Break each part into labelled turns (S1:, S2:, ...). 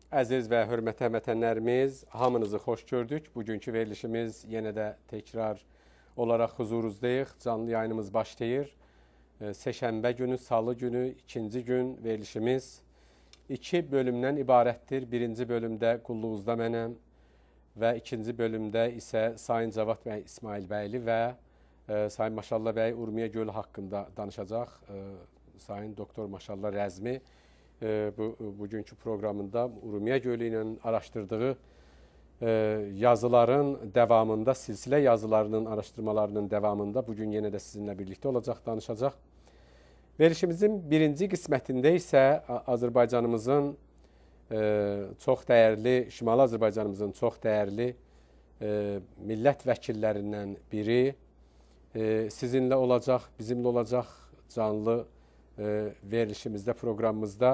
S1: Əziz və hörmətli həmvətənlərimiz, hamınızı xoş gördük. Bugünkü verilişimiz yenə də təkrar olaraq huzurunuzdayıq. Canlı yayınımız başlayır. Seşənbə günü, salı günü, ikinci gün verilişimiz iki bölümdən ibarətdir. Birinci bölümdə qulluğunuzda mənəm və ikinci bölümdə isə Sayın Cavad bəy İsmail bəyli və Sayın Maşallah bəy Urmiya Gölü haqqında danışacaq. Sayın Doktor Maşallah Rəzmi bugünkü proqramında Urmiya Gölü ilə araşdırdığı yazıların devamında, silsilə yazılarının araşdırmalarının devamında bugün yenə də sizinlə birlikdə olacaq, danışacaq. Verilişimizin birinci qismətində isə Azərbaycanımızın çox dəyərli, Şimali Azərbaycanımızın çox dəyərli millət vəkillərindən biri sizinlə olacaq, bizimlə olacaq canlı verilişimizdə, proqramımızda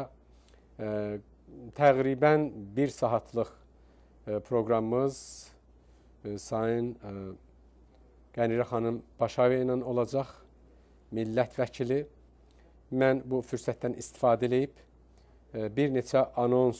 S1: təqribən bir saatlıq proqramımız Sayın Qənirə xanım Paşayev ilə olacaq, millət vəkili. Mən bu fürsətdən istifadə edib bir neçə anons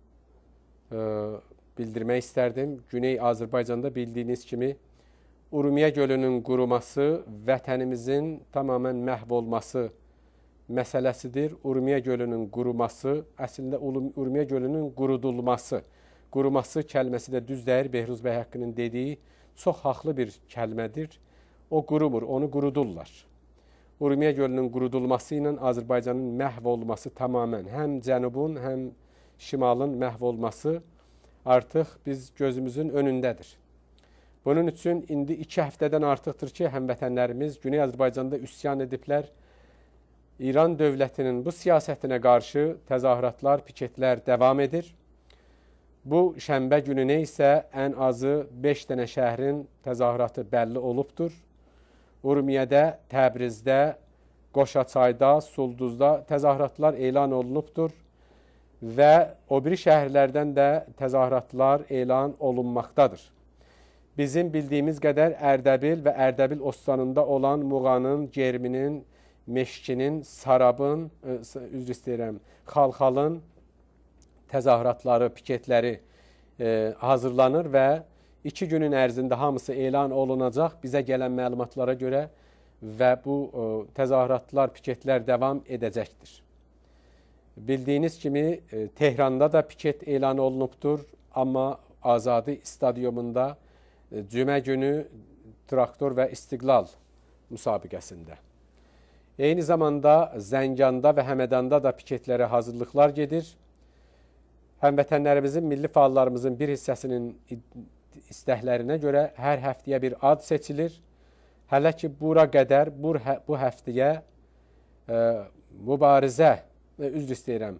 S1: bildirmək istərdim. Güney Azərbaycanda bildiyiniz kimi Urmiya Gölünün quruması vətənimizin tamamən məhv olması məsələsidir. Urmiya Gölünün quruması, əslində Urmiya Gölünün qurudulması. Quruması kəlməsi də düz deyir, Behruz bəy Haqqının dediyi çox haqlı bir kəlmədir. O qurumur, onu qurudurlar. Urmiya Gölünün qurudulması ilə Azərbaycanın məhv olması tamamən, həm cənubun, həm şimalın məhv olması artıq biz gözümüzün önündədir. Bunun üçün indi 2 həftədən artıqdır ki, həmvətənlərimiz Güney Azərbaycanda üsyan ediblər. İran dövlətinin bu siyasətinə qarşı təzahüratlar, piketlər davam edir. Bu şənbə gününə isə ən azı 5 dənə şəhrin təzahüratı bəlli olubdur. Urmiyədə, Təbrizdə, Qoşaçayda, Sulduzda təzahüratlar elan olunubdur və o biri şəhərlərdən də təzahüratlar elan olunmaqdadır. Bizim bildiyimiz qədər Ərdəbil və Ərdəbil Ostanında olan Muğanın, Germinin, Meşkinin, Sarabın, üzr istəyirəm, Xalxalın təzahüratları, piketləri hazırlanır və 2 günün ərzində hamısı elan olunacaq bizə gələn məlumatlara görə və bu təzahüratlar, piketlər davam edəcəkdir. Bildiyiniz kimi Tehranda da piket elan olunubdur, amma Azadi stadyumunda cümə günü traktor və istiqlal müsabiqəsində. Eyni zamanda Zənganda və Həmədanda da piketlərə hazırlıqlar gedir. Həmvətənlərimizin, milli fəallarımızın bir hissəsinin istəklərinə görə hər həftəyə bir ad seçilir. Hələ ki, bura qədər bu həftəyə mübarizə, üzr istəyirəm,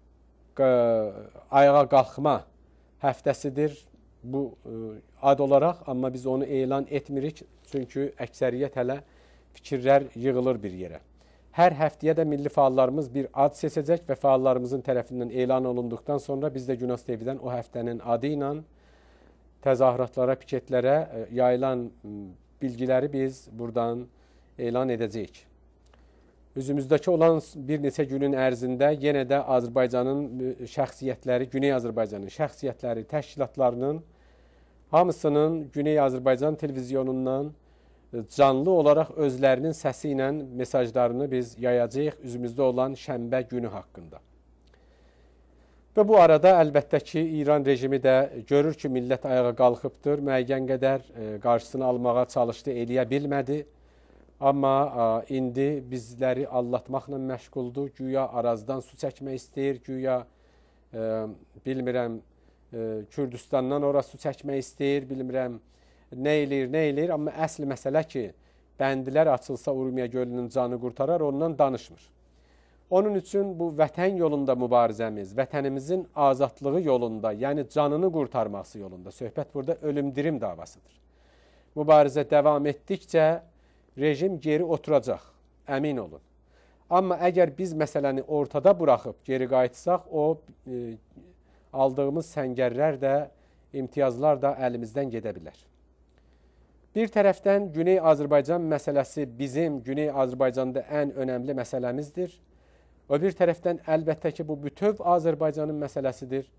S1: ayağa qalxma həftəsidir bu ad olaraq, amma biz onu elan etmirik, çünki əksəriyyət hələ fikirlər yığılır bir yerə. Hər həftəyə də milli fəallarımız bir ad seçəcək və fəallarımızın tərəfindən elan olunduqdan sonra biz də Günas TV-dən o həftənin adı ilə təzahüratlara, piketlərə yayılan bilgiləri biz buradan elan edəcəyik. Üzümüzdəki olan bir neçə günün ərzində yenə də Azərbaycanın şəxsiyyətləri, Güney Azərbaycanın şəxsiyyətləri, təşkilatlarının hamısının Güney Azərbaycan televizyonundan canlı olaraq özlərinin səsi ilə mesajlarını biz yayacağıq üzümüzdə olan şənbə günü haqqında. Və bu arada əlbəttə ki, İran rejimi də görür ki, millət ayağa qalxıbdır, müəyyən qədər qarşısını almağa çalışdı, eləyə bilmədi. Amma indi bizləri allatmaqla məşğuldur, güya Arazdan su çəkmək istəyir, güya bilmirəm, Kürdistandan ora su çəkmək istəyir, bilmirəm, nə eləyir, amma əsl məsələ ki, bəndilər açılsa Urmiya Gölünün canı qurtarar, ondan danışmır. Onun üçün bu vətən yolunda mübarizəmiz, vətənimizin azadlığı yolunda, yəni canını qurtarması yolunda, söhbət burada ölüm-dirim davasıdır. Mübarizə davam etdikcə rejim geri oturacaq, əmin olun. Amma əgər biz məsələni ortada buraxıb geri qayıtsaq, o aldığımız səngərlər də, imtiyazlar da əlimizdən gedə bilər. Bir tərəfdən Güney Azərbaycan məsələsi bizim Güney Azərbaycanda ən önəmli məsələmizdir. O bir tərəfdən əlbəttə ki, bu bütöv Azərbaycanın məsələsidir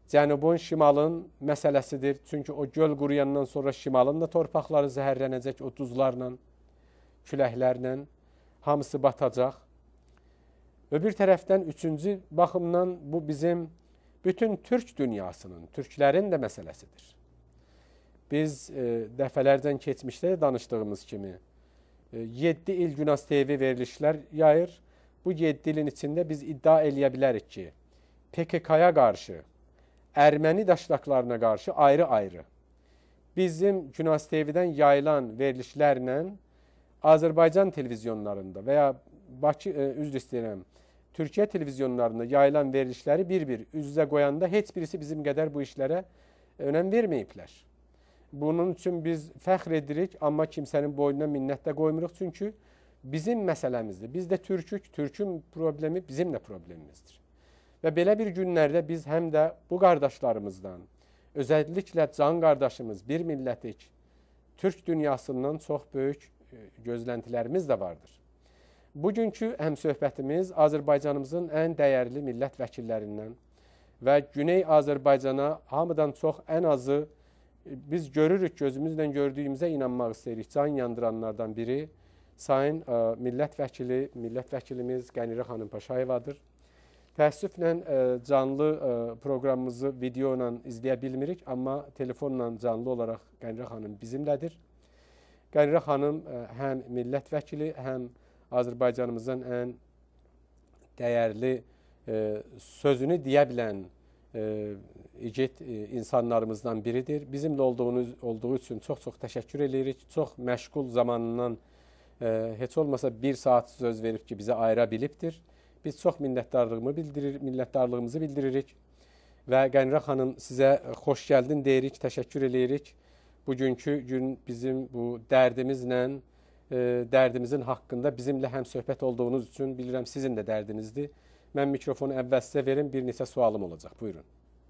S1: cənubun, şimalın məsələsidir. Çünki o göl quruyandan sonra şimalın da torpaqları zəhərlənəcək o duzlarla, küləklərlə, hamısı batacaq. Və bir tərəfdən üçüncü baxımdan bu bizim bütün türk dünyasının, türklərin də məsələsidir. Biz dəfələrdən keçmişdə danışdığımız kimi 7 il Günas TV verilişlər yayır. Bu 7 ilin içində biz iddia eləyə bilərik ki, PKK-ya qarşı, erməni daşnaqlarına qarşı ayrı-ayrı bizim Günas TV-dən yayılan verilişlərlə Azərbaycan televizyonlarında və ya Bakı, üzr istəyirəm, Türkiyə televizyonlarında yayılan verilişləri bir-bir üz-üzə qoyanda heç birisi bizim qədər bu işlərə önəm verməyiblər. Bunun üçün biz fəxr edirik, amma kimsənin boynuna minnət də qoymuruq, çünki bizim məsələmizdir. Biz də türkük, türkün problemi bizim də problemimizdir. Və belə bir günlərdə biz həm də bu qardaşlarımızdan, özəlliklə can qardaşımız, bir millətik, türk dünyasından çox böyük gözləntilərimiz də vardır. Bugünkü həmsöhbətimiz Azərbaycanımızın ən dəyərli millət vəkillərindən və Güney Azərbaycana hamıdan çox ən azı biz görürük, gözümüzlə gördüyümüzə inanmaq istəyirik. Can yandıranlardan biri sayın millət vəkilimiz Qənirə xanım Paşayevadır. Təəssüflə canlı proqramımızı video ilə izləyə bilmirik, amma telefonla canlı olaraq Qənirə xanım bizimlədir. Qənirə xanım həm millət vəkili, həm Azərbaycanımızın ən dəyərli sözünü deyə bilən igid insanlarımızdan biridir. Bizimlə olduğu üçün çox-çox təşəkkür edirik. Çox məşğul zamanından heç olmasa bir saat söz verib ki, bizə ayıra bilibdir. Biz çox minnətdarlığımızı bildiririk və Qənirə xanım sizə xoş gəldin deyirik, təşəkkür edirik. Bugünkü gün bizim bu dərdimizlə, dərdimizin haqqında bizimlə həm söhbət olduğunuz üçün bilirəm sizin də dərdinizdir. Mən mikrofonu əvvəl sizə verim, bir neçə sualım olacaq. Buyurun.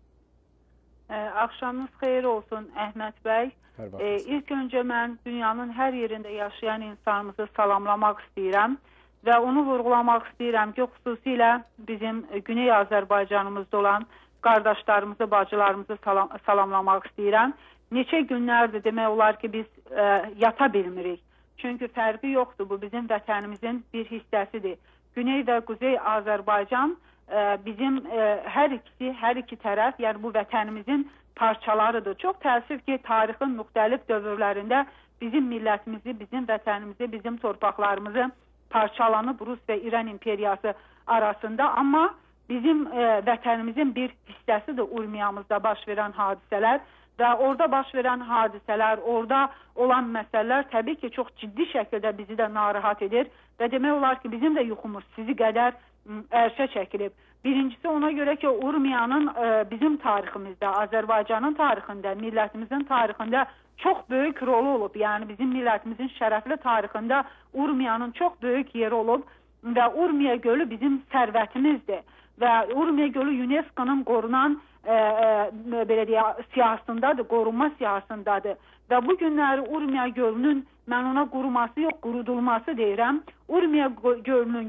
S2: Axşamınız xeyir olsun Əhməd bəy. İlk öncə mən dünyanın hər yerində yaşayan insanımızı salamlamaq istəyirəm və onu vurğulamaq istəyirəm ki, xüsusilə bizim Güney Azərbaycanımızda olan qardaşlarımızı, bacılarımızı salamlamaq istəyirəm. Neçə günlərdir demək olar ki, biz yata bilmirik. Çünki fərqi yoxdur, bu bizim vətənimizin bir hissəsidir. Güney və Quzey Azərbaycan bizim hər iki tərəf, yəni bu vətənimizin parçalarıdır. Çox təəssüf ki, tarixin müxtəlif dövrlərində bizim millətimizi, bizim vətənimizi, bizim torpaqlarımızı parçalanıb Rus və İran imperiyası arasında, amma bizim vətənimizin bir hissəsidir Urmiyamızda baş verən hadisələr və orada baş verən hadisələr, orada olan məsələlər təbii ki, çox ciddi şəkildə bizi də narahat edir və demək olar ki, bizim də yuxumuz sizi qədər ərşə çəkilib. Birincisi ona görə ki, Urmiyanın bizim tariximizdə, Azərbaycanın tarixində, millətimizin tarixində çox böyük rolu olub. Yəni bizim millətimizin şərəfli tarixində Urmiyanın çox böyük yeri olub və Urmiya gölü bizim sərvətimizdir və Urmiya gölü UNESCO-nun qorunan belə deyək, siyahısındadır, qorunma siyahısındadır. Və bu günləri Urmiya gölünün, mən ona quruması yox, qurudulması deyirəm. Urmiya gölünün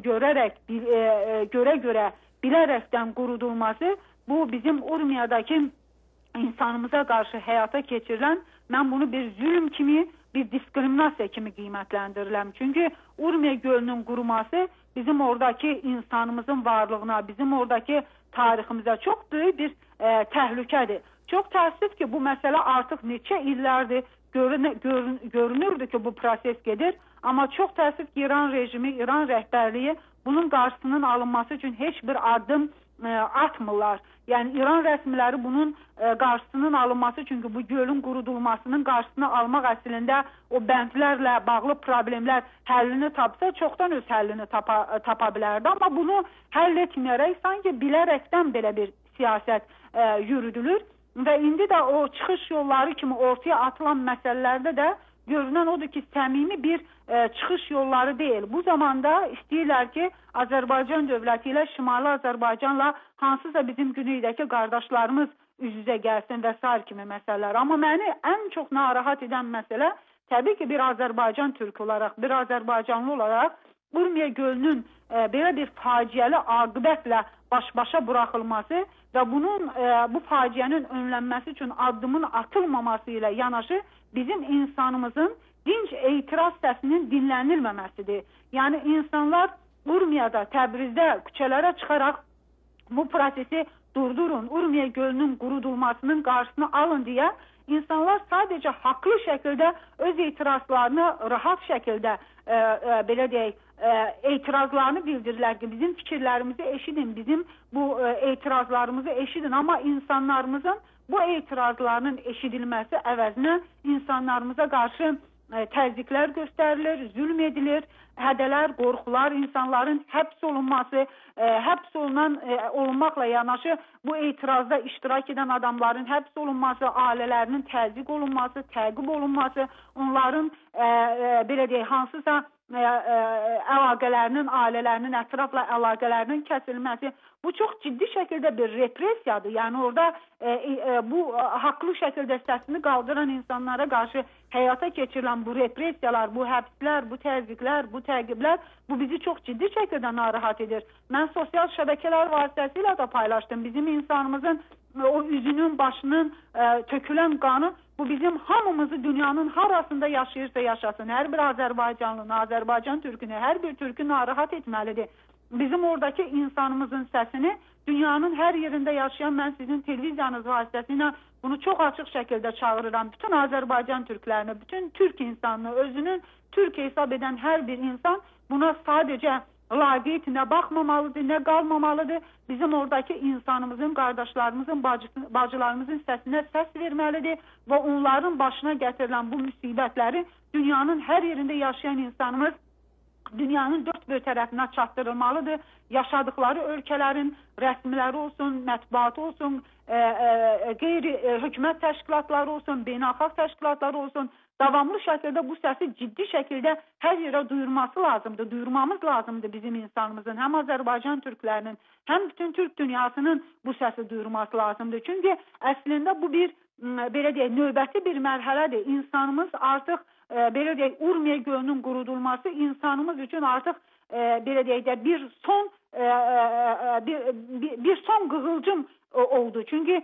S2: görə bilərəkdən qurudulması, bu bizim Urmiyadakı insanımıza qarşı həyata keçirilən, mən bunu bir zülm kimi, bir diskriminasiya kimi qiymətləndirirəm. Çünki Urmiya gölünün quruması bizim oradakı insanımızın varlığına, bizim oradakı tariximizə çox böyük bir təhlükədir. Çox təəssüf ki, bu məsələ artıq neçə illərdir görünürdü ki, bu proses gedir. Amma çox təəssüf ki, İran rejimi, İran rəhbərliyi bunun qarşısının alınması üçün heç bir addım atmırlar. Yəni İran rəsmiləri bunun qarşısının alınması, çünki bu gölün qurudulmasının qarşısını almaq əslində o bəndlərlə bağlı problemlər həllini tapsa, çoxdan öz həllini tapa bilərdi. Amma bunu həll etməyərək, sanki bilərəkdən belə bir siyasət yürüdülür və indi də o çıxış yolları kimi ortaya atılan məsələlərdə də görünən odur ki, səmimi bir çıxış yolları deyil. Bu zamanda istəyirlər ki, Azərbaycan dövləti ilə Şimali Azərbaycanla hansısa bizim güneydəki qardaşlarımız üz-üzə gəlsin və s. kimi məsələlər. Amma məni ən çox narahat edən məsələ təbii ki, bir Azərbaycan türk olaraq, bir Azərbaycanlı olaraq Urmiya gölünün belə bir faciəli aqibətlə baş-başa buraxılması və bu faciənin önlənməsi üçün addımın atılmaması ilə yanaşı bizim insanımızın dinc etiraz səsinin dinlənilməməsidir. Yəni insanlar Urmiyada, Təbrizdə küçələrə çıxaraq bu prosesi durdurun, Urmiya gölünün qurudulmasının qarşısını alın deyə insanlar sadəcə haqlı şəkildə öz etirazlarını rahat şəkildə belə deyək, etirazlarını bildirirlər ki, bizim fikirlərimizi eşidin, bizim bu etirazlarımızı eşidin. Amma insanlarımızın bu etirazlarının eşidilməsi əvəzinə insanlarımıza qarşı təzyiqlər göstərilir, zülm edilir, hədələr, qorxular, insanların həbs olunması, həbs olunmaqla yanaşı bu etirazda iştirak edən adamların həbs olunması, ailələrinin təzyiq olunması, təqib olunması, onların belə deyək, hansısa əlaqələrinin, ailələrinin, ətrafla əlaqələrinin kəsilməsi, bu çox ciddi şəkildə bir repressiyadır. Yəni orada bu haqlı şəkildə səsini qaldıran insanlara qarşı həyata keçirilən bu repressiyalar, bu həbslər, bu təzyiqlər, bu təqiblər, bu bizi çox ciddi şəkildə narahat edir. Mən sosial şəbəkələr vasitəsilə də paylaşdım. Bizim insanımızın o üzünün, başının tökülən qanı, bu bizim hamımızı dünyanın harasında yaşayırsa yaşasın. Hər bir Azərbaycanlını, Azərbaycan türkünü, hər bir türkü narahat etməlidir. Bizim oradakı insanımızın səsini dünyanın hər yerində yaşayan, mən sizin televiziyanız vasitəsilə bunu çox açıq şəkildə çağırıram. Bütün Azərbaycan türklərini, bütün türk insanını, özünün türk hesab edən hər bir insan buna sadəcə laqeyd nə baxmamalıdır, nə qalmamalıdır. Bizim oradakı insanımızın, qardaşlarımızın, bacılarımızın səsinə səs verməlidir və onların başına gətirilən bu müsibətləri dünyanın hər yerində yaşayan insanımız dünyanın dörd bir tərəfinə çatdırılmalıdır. Yaşadıkları ölkələrin rəsmiləri olsun, mətbuatı olsun, qeyri-hökumət təşkilatları olsun, beynəlxalq təşkilatları olsun, davamlı şəkildə bu səsi ciddi şəkildə hər yerə duyurması lazımdır, duyurmamız lazımdır bizim insanımızın, həm Azərbaycan türklərinin, həm bütün türk dünyasının bu səsi duyurması lazımdır. Çünki əslində bu bir, belə deyək, növbəti bir mərhələdir. İnsanımız artıq, belə deyək, Urmiya gölünün qurudulması insanımız üçün artıq, belə deyək də, bir son qığılcım oldu. Çünki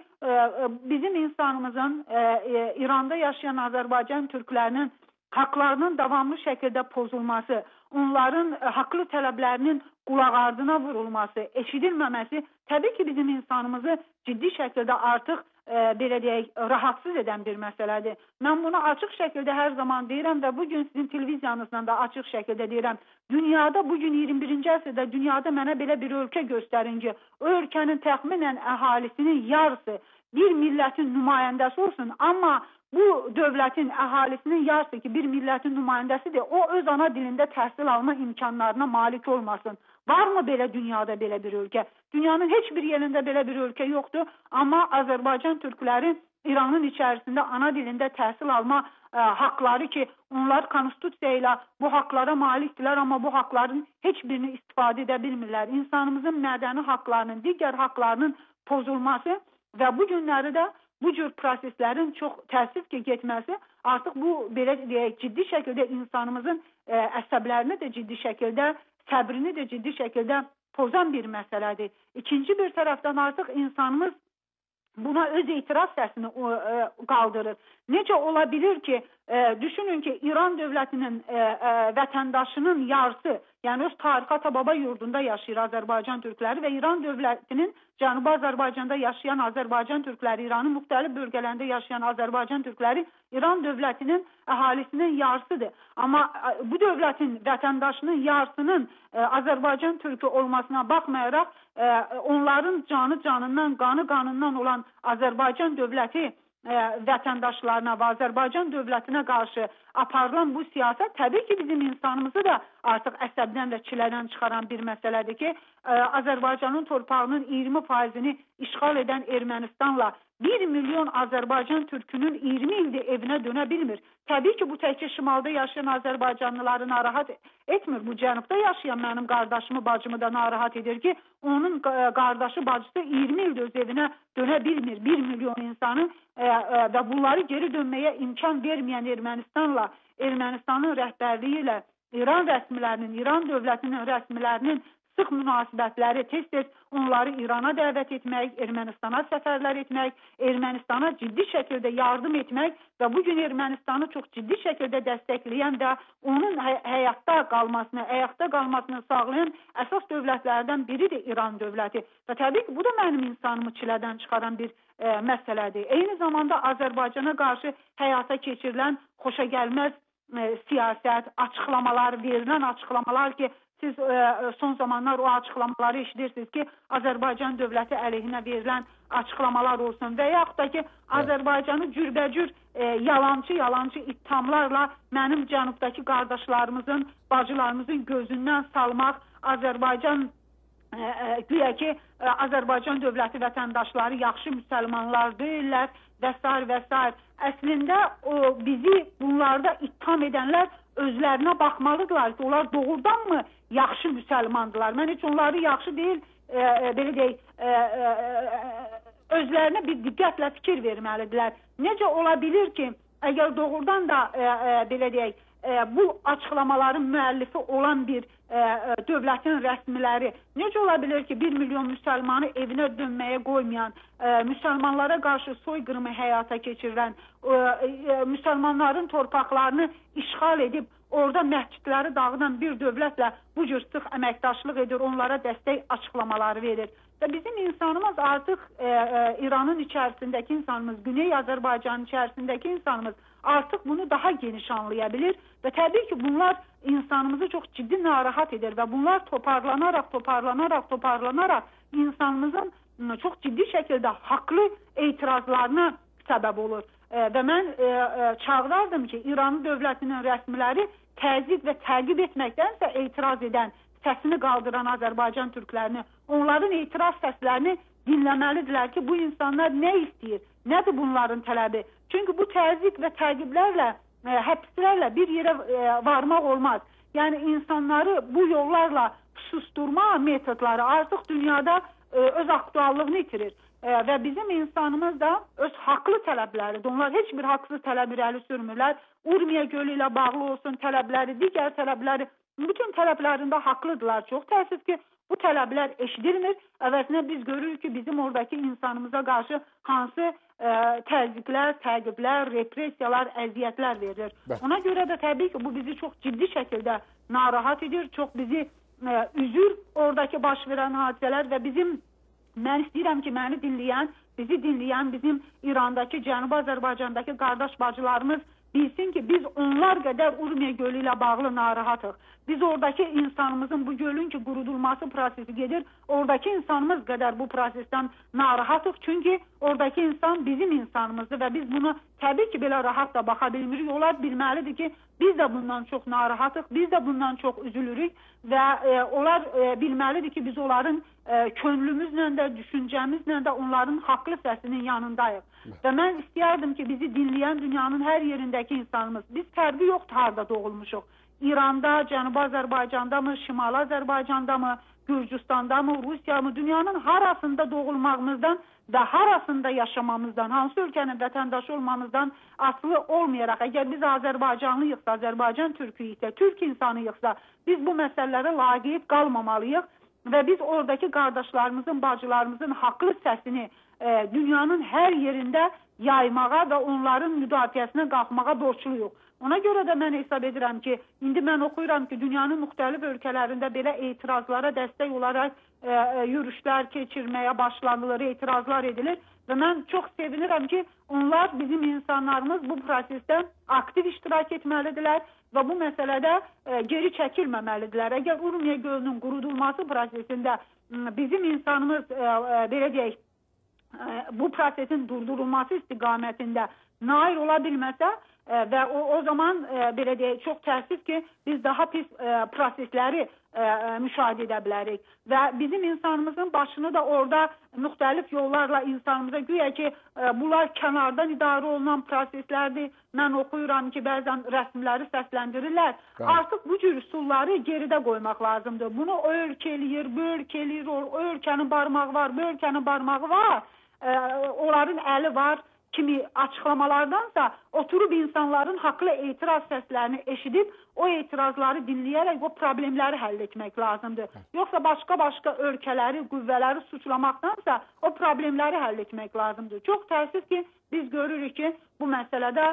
S2: bizim insanımızın İranda yaşayan Azərbaycan türklərinin haqlarının davamlı şəkildə pozulması, onların haqlı tələblərinin qulaq ardına vurulması, eşidilməməsi təbii ki bizim insanımızı ciddi şəkildə artıq belə deyək, rahatsız edən bir məsələdir. Mən bunu açıq şəkildə hər zaman deyirəm və bugün sizin televiziyanızdan da açıq şəkildə deyirəm. Dünyada bugün 21-ci əsrdə dünyada mənə belə bir ölkə göstərin ki, o ölkənin təxminən əhalisinin yarısı bir millətin nümayəndəsi olsun, amma bu dövlətin əhalisinin yarısı ki, bir millətin nümayəndəsidir, o öz ana dilində təhsil alma imkanlarına malik olmasın. Varmı belə dünyada belə bir ölkə? Dünyanın heç bir yerində belə bir ölkə yoxdur, amma Azərbaycan türkləri İranın içərisində ana dilində təhsil alma haqları ki, onlar konstitusiya ilə bu haqlara malikdirlər, amma bu haqların heç birini istifadə edə bilmirlər. İnsanımızın mədəni haqlarının, digər haqlarının pozulması və bu günləri də bu cür proseslərin çox təəssüf ki, getməsi artıq bu, belə deyək, ciddi şəkildə insanımızın əsəblərini də ciddi şəkildə, səbrini də ciddi şəkildə pozan bir məsələdir. İkinci bir tərəfdən artıq insanımız buna öz etiraz səsini qaldırır. Necə ola bilir ki, düşünün ki, İran dövlətinin vətəndaşının yarısı, yəni öz tarixi ata-baba yurdunda yaşayır Azərbaycan türkləri və İran dövlətinin Cənubi Azərbaycanda yaşayan Azərbaycan türkləri, İranın müxtəlif bölgələrində yaşayan Azərbaycan türkləri İran dövlətinin əhalisinin yarısıdır. Amma bu dövlətin vətəndaşının yarısının Azərbaycan türkü olmasına baxmayaraq, onların canı canından, qanı qanından olan Azərbaycan dövləti vətəndaşlarına və Azərbaycan dövlətinə qarşı aparılan bu siyasət təbii ki bizim insanımızı da artıq əsəbdən və çilədən çıxaran bir məsələdir ki, Azərbaycanın torpağının 20%-ni işğal edən Ermənistanla 1 milyon Azərbaycan türkünün 20 ildir evinə dönə bilmir. Təbii ki bu təkcə şimalda yaşayan Azərbaycanlıları narahat etmir. Bu cənubda yaşayan mənim qardaşımı, bacımı da narahat edir ki, onun qardaşı, bacısı 20 ildir öz evinə dönə bilmir. 1 milyon insanı və bunları geri dönməyə imkan verməyən Ermənistanla, Ermənistanın rəhbərliyi ilə İran rəsmilərinin, İran dövlətinin rəsmilərinin sıx münasibətləri tez-tez onları İrana dəvət etmək, Ermənistana səfərlər etmək, Ermənistana ciddi şəkildə yardım etmək və bugün Ermənistanı çox ciddi şəkildə dəstəkləyən və onun həyatda qalmasını sağlayan əsas dövlətlərdən biridir İran dövləti. Və təbii ki, bu da mənim insanımı çilədən çıxaran bir məsələdir. Eyni zamanda Azərbaycana qarşı həyata keçirilən xoşagəlməz siyasət, açıqlamalar, verilən açıqlamalar ki, siz son zamanlar o açıqlamaları eşidirsiniz ki, Azərbaycan dövləti əleyhinə verilən açıqlamalar olsun və yaxud da ki, Azərbaycanı cürbəcür yalancı ittihamlarla mənim cənubdakı qardaşlarımızın, bacılarımızın gözündən salmaq, Azərbaycan güya ki, Azərbaycan dövləti vətəndaşları yaxşı müsəlmanlar deyirlər və s. Əslində bizi bunlarda ittiham edənlər özlərinə baxmalıdırlar ki, onlar doğrudanmı yaxşı müsəlmandılar? Mən heç onları yaxşı deyil, belə deyək, özlərinə bir diqqətlə fikir verməlidirlər. Necə ola bilir ki, əgər doğrudan da belə deyək, bu açıqlamaların müəllifi olan bir dövlətin rəsmiləri necə ola bilər ki, 1 milyon müsəlmanı evinə dönməyə qoymayan, müsəlmanlara qarşı soyqırımı həyata keçirilən, müsəlmanların torpaqlarını işğal edib, orada məscidləri dağıdan bir dövlətlə bu cür sıx əməkdaşlıq edir, onlara dəstək açıqlamaları verir. Və bizim insanımız artıq İranın içərisindəki insanımız, Güney Azərbaycanın içərisindəki insanımız artıq bunu daha geniş anlaya bilir və təbii ki, bunlar insanımızı çox ciddi narahat edir və bunlar toparlanaraq insanımızın çox ciddi şəkildə haqlı etirazlarına səbəb olur. Və mən çağırardım ki, İran dövlətinin rəsmiləri təzyiq və təqib etməkdənsə etiraz edən, səsini qaldıran Azərbaycan türklərini, onların etiraz səslərini dinləməlidirlər ki, bu insanlar nə istəyir, nədir bunların tələbi? Çünki bu təzyiq və təqiblərlə, həbslərlə bir yerə varmaq olmaz. Yəni insanları bu yollarla susturma metodları artıq dünyada öz aktuallığını itirir. Və bizim insanımız da öz haqlı tələbləridir. Onlar heç bir haqsız tələb irəli sürmürlər. Urmiya gölü ilə bağlı olsun tələbləri, digər tələbləri, bütün tələblərində haqlıdırlar. Çox təəssüf ki, bu tələblər eşidilmir. Əvəzinə biz görürük ki, bizim oradakı insanımıza qarşı hansı təzyiqlər, təqiblər, repressiyalar, əziyyətlər verilir. Ona görə də təbii ki, bu bizi çox ciddi şəkildə narahat edir, çox bizi üzür oradakı baş verən hadisələr və mən istəyirəm ki, məni dinləyən, bizi dinləyən bizim İrandakı, Cənubi Azərbaycandakı qardaş bacılarımız bilsin ki, biz onlar qədər Urmiya gölü ilə bağlı narahatıq. Biz oradakı insanımızın bu gölün ki, qurudulması prosesi gedir, oradakı insanımız qədər bu prosesdən narahatıq. Çünki oradakı insan bizim insanımızdır və biz bunu təbii ki, belə rahat da baxa bilmirik. Onlar bilməlidir ki, biz də bundan çox narahatıq, biz də bundan çox üzülürük və onlar bilməlidir ki, biz onların könlümüzlə də, düşüncəmizlə də onların haqlı səsinin yanındayıq. Və mən istəyərdim ki, bizi dinləyən dünyanın hər yerindəki insanımız, biz fərqi yoxdur harada doğulmuşuq. İranda, Cənubi Azərbaycanda mı, Şimali Azərbaycanda mı, Gürcüstanda mı, Rusiya mı, dünyanın harasında doğulmağımızdan və harasında yaşamamızdan, hansı ölkənin vətəndaşı olmamızdan asılı olmayaraq, əgər biz Azərbaycanlıyıqsa, Azərbaycan türküyüksə, türk insanıyıqsa, biz bu məsələlərə laqeyd qalmamalıyıq və biz oradakı qardaşlarımızın, bacılarımızın haqlı səsini dünyanın hər yerində yaymağa və onların müdafiəsinə qalxmağa borçluyuq. Ona görə də mən hesab edirəm ki, indi mən oxuyuram ki, dünyanın müxtəlif ölkələrində belə etirazlara dəstək olaraq yürüşlər keçirməyə başlanılır, etirazlar edilir və mən çox sevinirəm ki, onlar bizim insanlarımız bu prosesdə aktiv iştirak etməlidirlər və bu məsələdə geri çəkilməməlidirlər. Əgər Urmiya gölünün qurudulması prosesində bizim insanımız, belə deyək, bu prosesin durdurulması istiqamətində nail ola bilməsə və o zaman belə deyək, çox təəssüf ki, biz daha pis prosesləri müşahidə edə bilərik və bizim insanımızın başını da orada müxtəlif yollarla insanımıza güya ki, bunlar kənardan idarə olunan proseslərdir. Mən oxuyuram ki, bəzən rəsmiləri səsləndirirlər. Artıq bu cür üsulları geridə qoymaq lazımdır. Bunu o ölkə eləyir, bu ölkə eləyir, o ölkənin barmağı var, bu ölkənin barmağı var. Onların əli var, kimi açıqlamalardansa oturub insanların haqlı etiraz səslərini eşidib o etirazları dinləyərək o problemləri həll etmək lazımdır. Yoxsa başqa ölkələri, qüvvələri suçlamaqdansa o problemləri həll etmək lazımdır. Çox təəssüf ki, biz görürük ki, bu məsələdə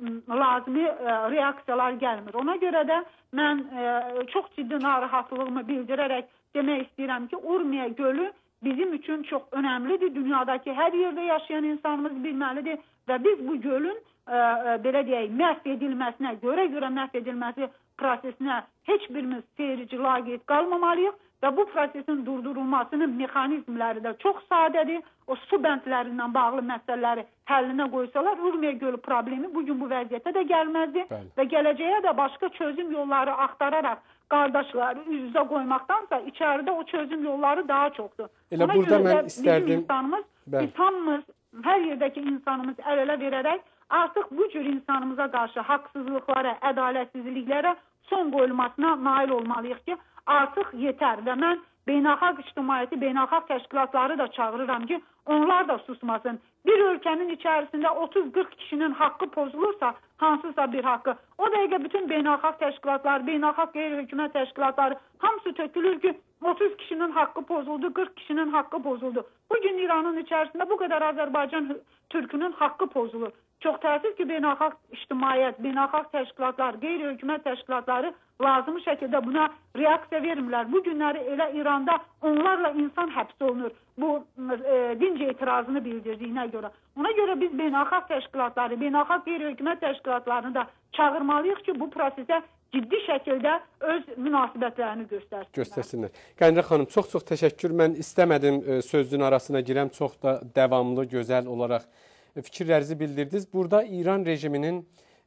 S2: lazımi reaksiyalar gəlmir. Ona görə də mən çox ciddi narahatlığımı bildirərək demək istəyirəm ki, Urmiya gölü bizim üçün çox önəmlidir. Dünyadakı hər yerdə yaşayan insanımız bilməlidir və biz bu gölün belə deyək, məhv edilməsinə, görə məhv edilməsi prosesinə heç birimiz seyirci laqeyd qalmamalıyıq və bu prosesin durdurulmasının mexanizmləri də çox sadədir. O su bəndlərindən bağlı məsələləri həllinə qoysalar, Urmiya gölü problemi bugün bu vəziyyətə də gəlməzdi və gələcəyə də başqa çözüm yolları axtararaq qardaşları üz-üzə qoymaqdansa içəridə o çözüm yolları daha çoxdur.
S1: Elə burada mən istərdim.
S2: Bizim insanımız, biz hamımız, hər yerdəki insanımız əl-ələ verərək artıq bu cür insanımıza qarşı haqsızlıqlara, ədalətsizliklərə son qoyulmasına nail olmalıyıq ki, artıq yetər və mən beynəlxalq ictimaiyyəti, beynəlxalq təşkilatları da çağırıram ki, onlar da susmasın. Bir ölkənin içərisində 30-40 kişinin haqqı pozulursa, hansısa bir haqqı, o dəqiqə bütün beynəlxalq təşkilatlar, beynəlxalq qeyri-hökumət təşkilatları hamısı tökülür ki, 30 kişinin haqqı pozuldu, 40 kişinin haqqı pozuldu. Bugün İranın içərisində bu qədər Azərbaycan türkünün haqqı pozulur. Çox təəssüf ki, beynəlxalq ictimaiyyət, beynəlxalq təşkilatlar, qeyri-hökumət təşkilatları lazımi şəkildə buna reaksiya vermirlər. Bu günləri elə İranda onlarla insan həbs olunur. Bu dinc etirazını bildirdiyinə görə. Ona görə biz beynəlxalq təşkilatları, beynəlxalq qeyri-hökumət təşkilatlarını da çağırmalıyıq ki, bu prosesə ciddi şəkildə öz münasibətlərini
S1: göstərsinlər. Qənirə xanım, çox təşəkkür. Mən istəmədim sözün arasına girəm. Çox da davamlı, gözəl olaraq fikirlərinizi bildirdiniz. Burada İran rejiminin,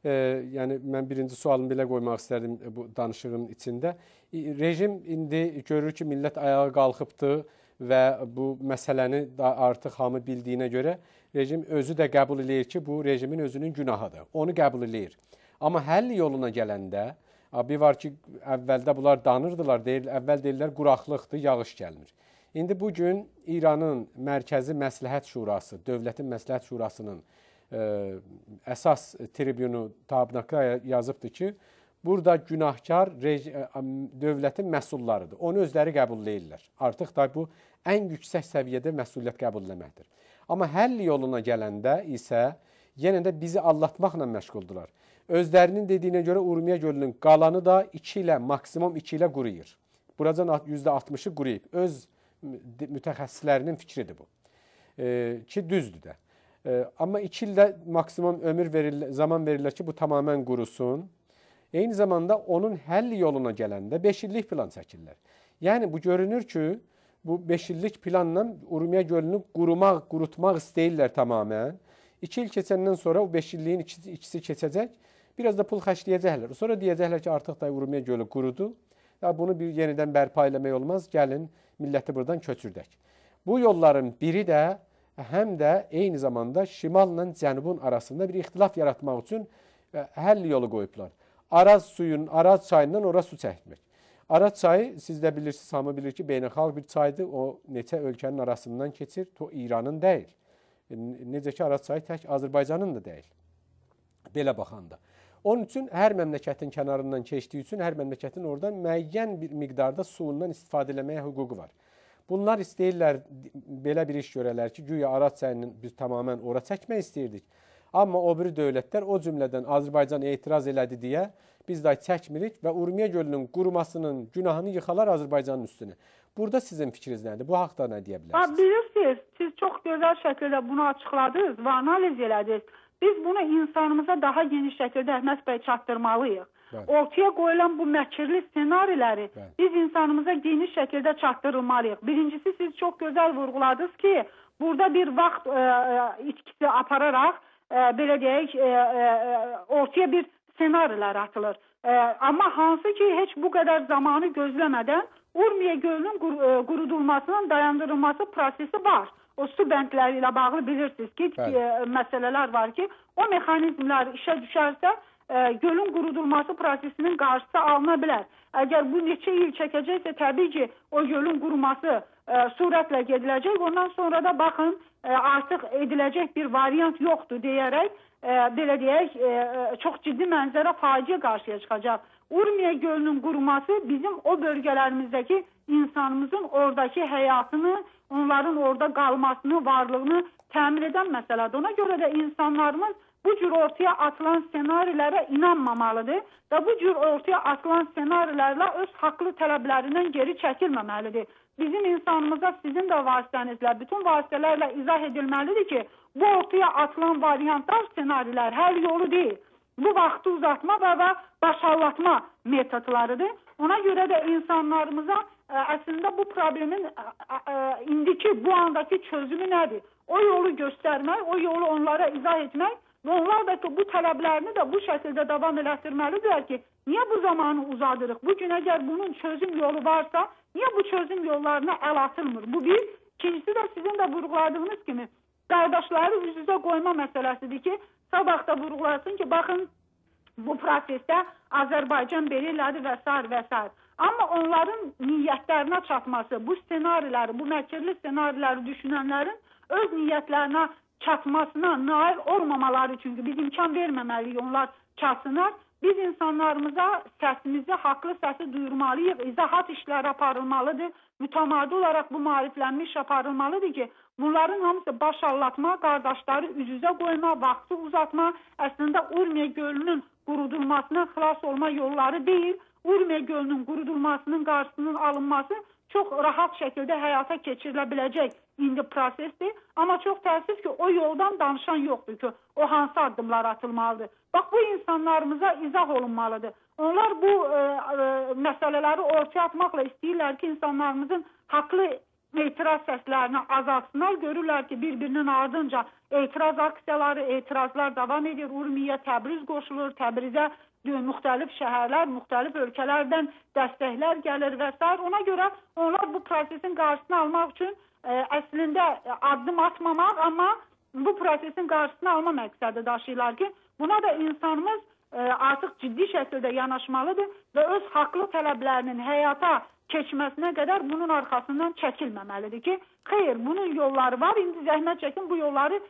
S1: yəni mən birinci sualımı belə qoymaq istərdim bu danışığın içində. Rejim indi görür ki, millət ayağa qalxıbdır və bu məsələni artıq hamı bildiyinə görə rejim özü də qəbul edir ki, bu rejimin özünün günahıdır. Onu qəbul edir. Amma həll yoluna gələndə, bir var ki, əvvəldə bunlar danırdılar, əvvəl deyirlər quraqlıqdır, yağış gəlmir. İndi bugün İranın Mərkəzi Məsləhət Şurası, Dövlətin Məsləhət Şurasının əsas tribunu tabinakda yazıbdır ki, burada günahkar dövlətin məsullarıdır. Onu özləri qəbul edirlər. Artıq da bu ən yüksək səviyyədə məsuliyyət qəbul etməkdir. Amma həll yoluna gələndə isə yenə də bizi allatmaqla məşğuldular. Özlərinin dediyinə görə Urmiya gölünün qalanı da maksimum 2 ilə quruyur. Buracan %60'ı quruyub. Öz mütəxəssislərinin fikridir bu. Ki düzdür də. Amma 2 ildə maksimum zaman verirlər ki, bu tamamən qurusun. Eyni zamanda onun həll yoluna gələndə 5 illik plan çəkirlər. Yəni bu görünür ki, bu 5 illik planla Urmiya gölünü qurutmaq istəyirlər tamamən. 2 il keçəndən sonra o 5 illiyin ikisi keçəcək. Biraz da pul xərcləyəcəklər. Sonra deyəcəklər ki, artıq da Urmiya gölü qurudu. Bunu bir yenidən bərpa eləmək olmaz. Gəlin milləti buradan köçürdək. Bu yolların biri də həm də eyni zamanda şimalla cənubun arasında bir ixtilaf yaratmaq üçün həll yolu qoyublar. Araz çayından ora su çəkmək. Araz çayı, siz də bilirsiniz, hamı bilir ki, beynəlxalq bir çaydır. O neçə ölkənin arasından keçir. O İranın deyil. Necə ki, Araz çayı tək Azərbaycanın da deyil. Belə baxanda. Onun üçün hər məmləkətin kənarından keçdiyi üçün hər məmləkətin oradan müəyyən bir miqdarda suyundan istifadə etməyə hüququ var. Bunlar istəyirlər, belə bir iş görərlər ki, güya Araz çayını biz tamamən ora çəkmək istəyirdik. Amma o biri dövlətlər o cümlədən Azərbaycan etiraz elədi deyə biz də çəkmirik və Urmiya gölünün qurumasının günahını yıxalar Azərbaycanın üstünə. Burada sizin fikriniz nədir? Bu haqda nə deyə bilərsiniz?
S2: Bilirsiniz, siz çox gözəl şəkildə bunu açıqladınız və analiz elədiniz. Biz bunu insanımıza daha geniş şəkildə Əhməd bəy çatdırmalıyıq. Ortaya qoyulan bu məkirli senariləri biz insanımıza geniş şəkildə çatdırılmalıyıq. Birincisi, siz çox gözəl vurğuladınız ki, burada bir vaxt itkisi apararaq, belə deyək, ortaya bir senarilər atılır. Amma hansı ki, heç bu qədər zamanı gözləmədən Urmiya gölünün qurudulmasının dayandırılması prosesi var. O su bəndləri ilə bağlı bilirsiniz ki, məsələlər var ki, o mexanizmlər işə düşərsə, gölün qurudulması prosesinin qarşısı alına bilər. Əgər bu neçə il çəkəcəksə, təbii ki, o gölün quruması sürətlə gediləcək. Ondan sonra da baxın artıq ediləcək bir variant yoxdur deyərək belə deyək çox ciddi mənzərə faciə qarşıya çıxacaq. Urmiya gölünün quruması bizim o bölgələrimizdəki insanımızın oradakı həyatını, onların orada qalmasını, varlığını təmin edən məsələdir. Ona görə də insanlarımız bu cür ortaya atılan senarilərə inanmamalıdır və bu cür ortaya atılan senarilərlə öz haqlı tələblərindən geri çəkilməməlidir. Bizim insanımıza sizin də vasitənizlə, bütün vasitələrlə izah edilməlidir ki, bu ortaya atılan variantlar, senarilər həll yolu deyil. Bu vaxtı uzatma və başallatma metodlarıdır. Ona görə də insanlarımıza əslində bu problemin indiki, bu andakı çözümü nədir? O yolu göstərmək, o yolu onlara izah etmək və onlar da ki, bu tələblərini də bu şəkildə davam elətdirməlidirlər ki, niyə bu zamanı uzadırıq? Bugün əgər bunun çözüm yolu varsa, niyə bu çözüm yollarına əl atılmır? Bu bir. İkincisi də sizin də vurğuladığınız kimi qardaşları üz-üzə qoyma məsələsidir ki, sabah da vurğulasın ki, baxın, bu prosesdə Azərbaycan belə elədi və s. Amma onların niyyətlərinə çatması, bu senariləri, bu məkirli senariləri düşünənlərin öz niyyətlərinə çatmasına nail olmamaları çünki biz imkan verməməliyik, onlar çatsınlar. Biz insanlarımıza səsimizi, haqlı səsi duyurmalıyıq, izahat işləri aparılmalıdır, mütəmadi olaraq bu maariflənmiş aparılmalıdır ki, bunların hamısı başallatma, qardaşları üz-üzə qoyma, vaxtı uzatma, əslində Urmiya gölünün qurudulmasına xilas olma yolları deyil, Urmiya gölünün qurudulmasının qarşısının alınması çox rahat şəkildə həyata keçirilə biləcək indi prosesdir. Amma çox təəssüf ki, o yoldan danışan yoxdur ki, o hansı addımlar atılmalıdır. Bax, bu insanlarımıza izah olunmalıdır. Onlar bu məsələləri ortaya atmaqla istəyirlər ki, insanlarımızın haqlı etiraz səslərini azaltsınlar. Görürlər ki, bir-birinin ardınca etiraz aksiyaları, etirazlar davam edir. Urmiya, Təbriz qoşulur, Təbrizə müxtəlif şəhərlər, müxtəlif ölkələrdən dəstəklər gəlir və s. Ona görə onlar bu prosesin qarşısını almaq üçün əslində addım atmamaq, amma bu prosesin qarşısını alma məqsədi daşıyırlar ki, buna da insanımız artıq ciddi şəkildə yanaşmalıdır və öz haqlı tələblərinin həyata keçməsinə qədər bunun arxasından çəkilməməlidir ki, xeyr, bunun yolları var, indi zəhmət çəkin, bu yolları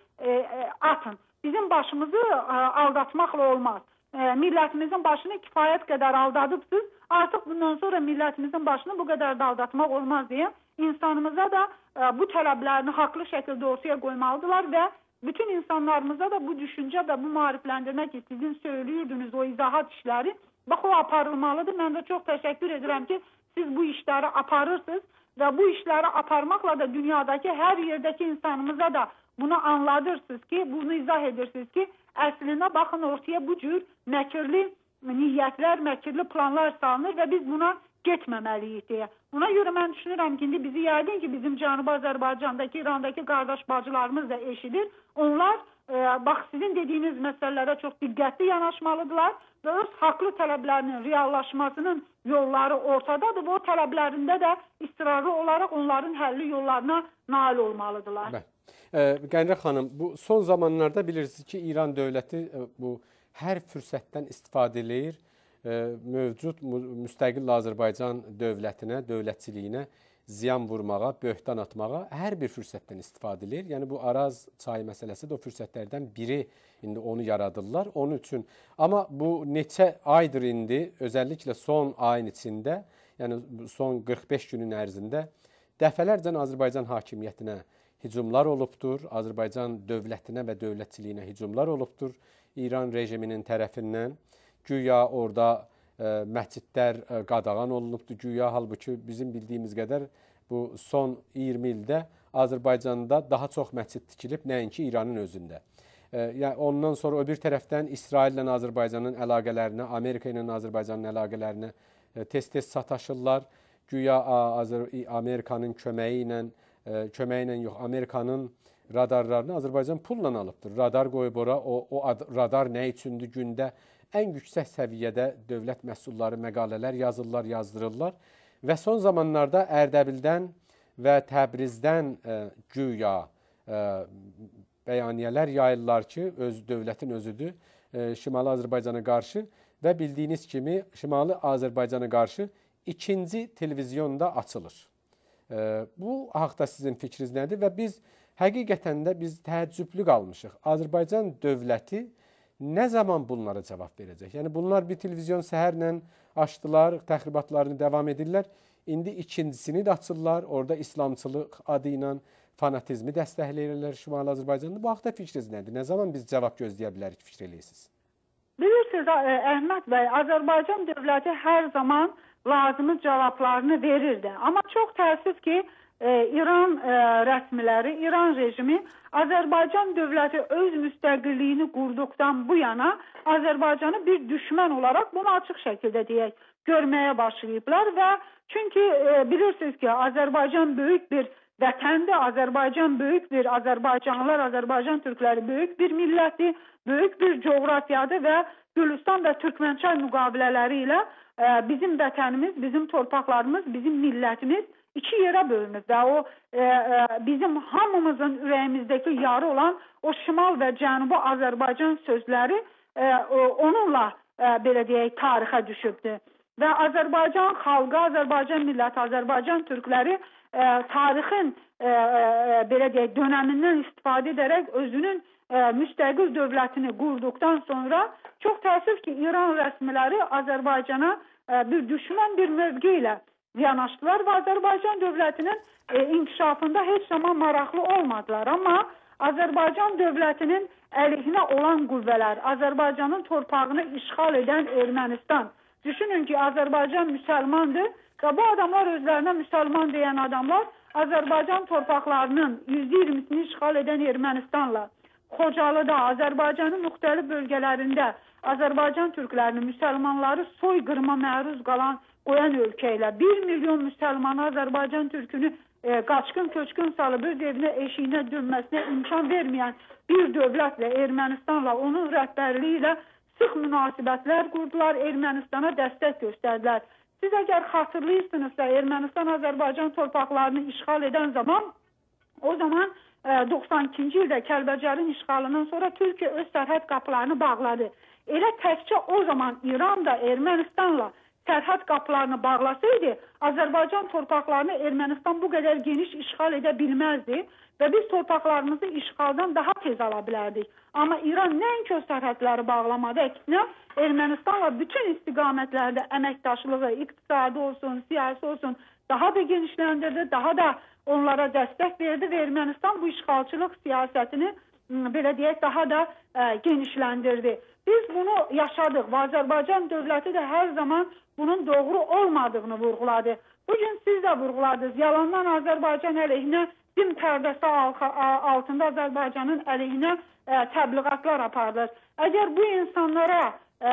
S2: atın. Bizim başımızı aldatmaqla olmaz. Millətimizin başını kifayət qədər aldadıbsınız, artıq bundan sonra millətimizin başını bu qədər də aldatmaq olmaz deyə insanımıza da bu tələblərini haqlı şəkildə ortaya qoymalıdırlar və bütün insanlarımıza da bu düşüncə və bu maarifləndirmək ki, sizin söyləyirdiniz o izahat işləri, bax o aparılmalıdır. Mən də çox təşəkkür edirəm ki, siz bu işləri aparırsınız və bu işləri aparmaqla da dünyadakı hər yerdəki insanımıza da bunu anladırsınız ki, bunu izah edirsiniz ki, əslində baxın ortaya bu cür məkirli niyyətlər, məkirli planlar salınır və biz buna getməməliyik deyə. Ona görə mən düşünürəm ki, indi bizi yəqin ki, bizim Cənubi Azərbaycandakı, İrandakı qardaş bacılarımız da eşidir. Onlar, bax sizin dediyiniz məsələlərə çox diqqətli yanaşmalıdırlar və öz haqlı tələblərinin reallaşmasının yolları ortadadır və o tələblərində də israrlı olaraq onların həlli yollarına nail olmalıdırlar.
S1: Qənirə xanım, bu son zamanlarda bilirsiniz ki, İran dövləti bu hər fürsətdən istifadə edir, mövcud müstəqil Azərbaycan dövlətinə, dövlətçiliyinə ziyan vurmağa, böhtan atmağa hər bir fürsətdən istifadə edir. Yəni bu Araz çayı məsələsi də o fürsətlərdən biri, indi onu yaradırlar. Onun üçün, amma bu neçə aydır indi, özəlliklə son ayın içində, yəni son 45 günün ərzində dəfələrcə Azərbaycan hakimiyyətinə hücumlar olubdur, Azərbaycan dövlətinə və dövlətçiliyinə hücumlar olubdur İran rejiminin tərəfindən. Güya orada məscidlər qadağan olunubdur, güya halbuki bizim bildiyimiz qədər bu son 20 ildə Azərbaycanda daha çox məscid tikilib, nəinki İranın özündə. Yəni ondan sonra o bir tərəfdən İsraillə Azərbaycanın əlaqələrinə, Amerika ilə Azərbaycanın əlaqələrinə tez-tez sataşırlar. Güya Amerikanın köməyi ilə yox, Amerikanın radarlarını Azərbaycan pulla alıbdır. Radar qoyub ora, o radar nə üçündür gündə ən yüksək səviyyədə dövlət məhsulları, məqalələr yazırlar, yazdırırlar və son zamanlarda Ərdəbildən və Təbrizdən güya bəyaniyələr yayırlar ki, öz dövlətin özüdür Şimali Azərbaycana qarşı və bildiyiniz kimi Şimali Azərbaycana qarşı ikinci televizyon da açılır. Bu haqda sizin fikriniz nədir? Və biz həqiqətən də biz təəccüblü qalmışıq. Azərbaycan dövləti nə zaman bunlara cavab verəcək? Yəni bunlar bir televizyon səhərlə açdılar, təxribatlarını davam edirlər. İndi ikincisini də açırlar. Orada İslamçılıq adı ilə fanatizmi dəstəkləyirlər Şimali Azərbaycanda. Bu haqda fikriniz nədir? Nə zaman biz cavab gözləyə bilərik, fikir eləyirsiniz?
S2: Bilirsiniz, Əhməd bəy, Azərbaycan dövləti hər zaman lazımı cavablarını verirdi. Amma çox təəssüf ki, İran rəsmiləri, İran rejimi Azərbaycan dövləti öz müstəqilliyini qurduqdan bu yana Azərbaycanı bir düşmən olaraq bunu açıq şəkildə deyək, görməyə başlayıblar və çünki bilirsiniz ki, Azərbaycan böyük bir vətəndir, Azərbaycan böyük bir, Azərbaycanlılar, Azərbaycan türkləri böyük bir millətdir, böyük bir coğrafiyadır və Gülüstan və Türkmençay müqavilələri ilə bizim vətənimiz, bizim torpaqlarımız, bizim millətimiz iki yerə bölünür və o bizim hamımızın ürəyimizdəki yarı olan o Şimal və Cənubi Azərbaycan sözləri onunla belə deyək tarixə düşübdür. Və Azərbaycan xalqı, Azərbaycan milləti, Azərbaycan türkləri tarixin belə deyək dönəmindən istifadə edərək özünün müstəqil dövlətini qurduqdan sonra çox təəssüf ki, İran rəsmiləri Azərbaycana bir düşmən bir mövqe ilə yanaşdılar və Azərbaycan dövlətinin inkişafında heç zaman maraqlı olmadılar. Amma Azərbaycan dövlətinin əleyhinə olan qüvvələr, Azərbaycanın torpağını işğal edən Ermənistan. Düşünün ki, Azərbaycan müsəlmandır və bu adamlar özlərinə müsəlman deyən adamlar Azərbaycan torpaqlarının %20'sini işğal edən Ermənistanla, Xocalıda, Azərbaycanın müxtəlif bölgələrində Azərbaycan türklərini, müsəlmanları soyqırıma məruz qalan qoyan ölkə ilə 1 milyon müsəlmanı Azərbaycan türkünü qaçqın köçkün salıb öz evinə eşiyinə dönməsinə imkan verməyən bir dövlətlə Ermənistanla onun rəhbərliyi ilə sıx münasibətlər qurdular, Ermənistana dəstək göstərdilər. Siz əgər xatırlayırsınızsa Ermənistan Azərbaycan torpaqlarını işğal edən zaman o zaman 92-ci ildə Kəlbəcərin işğalından sonra Türkiyə öz sərhəd qapılarını bağladı. Elə təkcə o zaman İran da Ermənistanla sərhəd qapılarını bağlasaydı, Azərbaycan torpaqlarını Ermənistan bu qədər geniş işğal edə bilməzdi və biz torpaqlarımızı işğaldan daha tez ala bilərdik. Amma İran nəinki o sərhədləri bağlamadı, əksinə Ermənistanla bütün istiqamətlərdə əməkdaşlığı, iqtisadi olsun, siyasi olsun daha da genişləndirdi, daha da onlara dəstək verdi və Ermənistan bu işğalçılıq siyasətini belə deyək daha da genişləndirdi. Biz bunu yaşadıq və Azərbaycan dövləti də hər zaman bunun doğru olmadığını vurğuladı. Bugün siz də vurğuladınız. Yalandan Azərbaycan əleyhinə din pərdəsi altında Azərbaycanın əleyhinə təbliğatlar aparılır. Əgər bu insanlara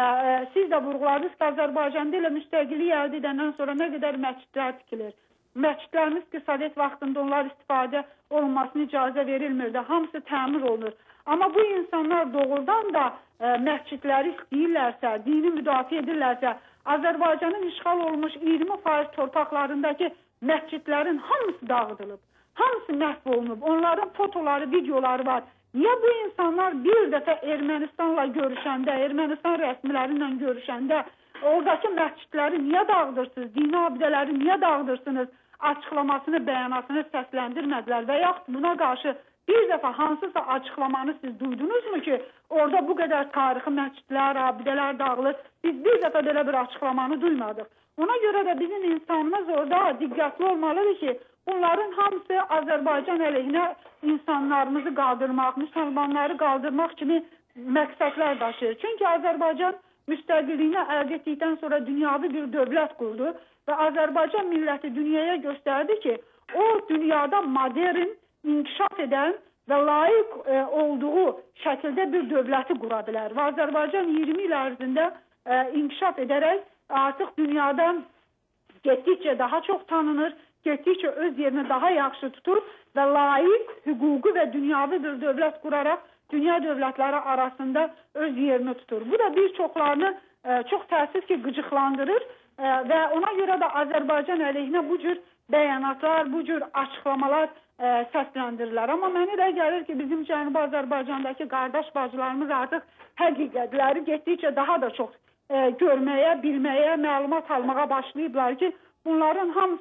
S2: siz də vurğuladınız ki, Azərbaycanda ilə müstəqillik əldə edəndən sonra nə qədər məscidlər tikilir. Məscidlərimiz ki, Sovet vaxtında onlar istifadə olunmasına icazə verilmirdi. Hamısı təmir olunur. Amma bu insanlar doğrudan da məscidləri istəyirlərsə, dini müdafiə edirlərsə, Azərbaycanın işğal olmuş 20% torpaqlarındakı məscidlərin hamısı dağıdılıb. Hamısı məhv olunub. Onların fotoları, videoları var. Niyə bu insanlar bir dəfə Ermənistanla görüşəndə, Ermənistan rəsmiləri ilə görüşəndə oradakı məscidləri niyə dağıdırsınız, dini abidələri niyə dağıdırsınız açıqlamasını, bəyanatını səsləndirmədilər və yaxud buna qarşı bir dəfə hansısa açıqlamanı siz duydunuzmu ki, orada bu qədər tarixi məscidlər, abidələr dağılır. Biz bir dəfə belə bir açıqlamanı duymadıq. Ona görə də bizim insanımız orada diqqətli olmalıdır ki, bunların hamısı Azərbaycan əleyhinə insanlarımızı qaldırmaq, müsəlmanları qaldırmaq kimi məqsədlər daşıyır. Çünki Azərbaycan müstəqilliyini əldə etdikdən sonra dünyavi bir dövlət qurdu və Azərbaycan milləti dünyaya göstərdi ki, o dünyada modern, inkişaf edən və layiq olduğu şəkildə bir dövləti qura bilər. Və Azərbaycan 20 il ərzində inkişaf edərək artıq dünyada getdikcə daha çox tanınır, getdikcə öz yerini daha yaxşı tutur və layiq, hüquqi və dünyavi bir dövlət quraraq dünya dövlətləri arasında öz yerini tutur. Bu da bir çoxlarını çox təəssüf ki, qıcıqlandırır və ona görə də Azərbaycan əleyhinə bu cür bəyanatlar, bu cür açıqlamalar səsləndirirlər. Amma mənə elə gəlir ki, bizim Cənubi Azərbaycandakı qardaş bacılarımız artıq həqiqətləri getdikcə daha da çox görməyə, bilməyə, məlumat almağa başlayıblar ki, bunların hamısı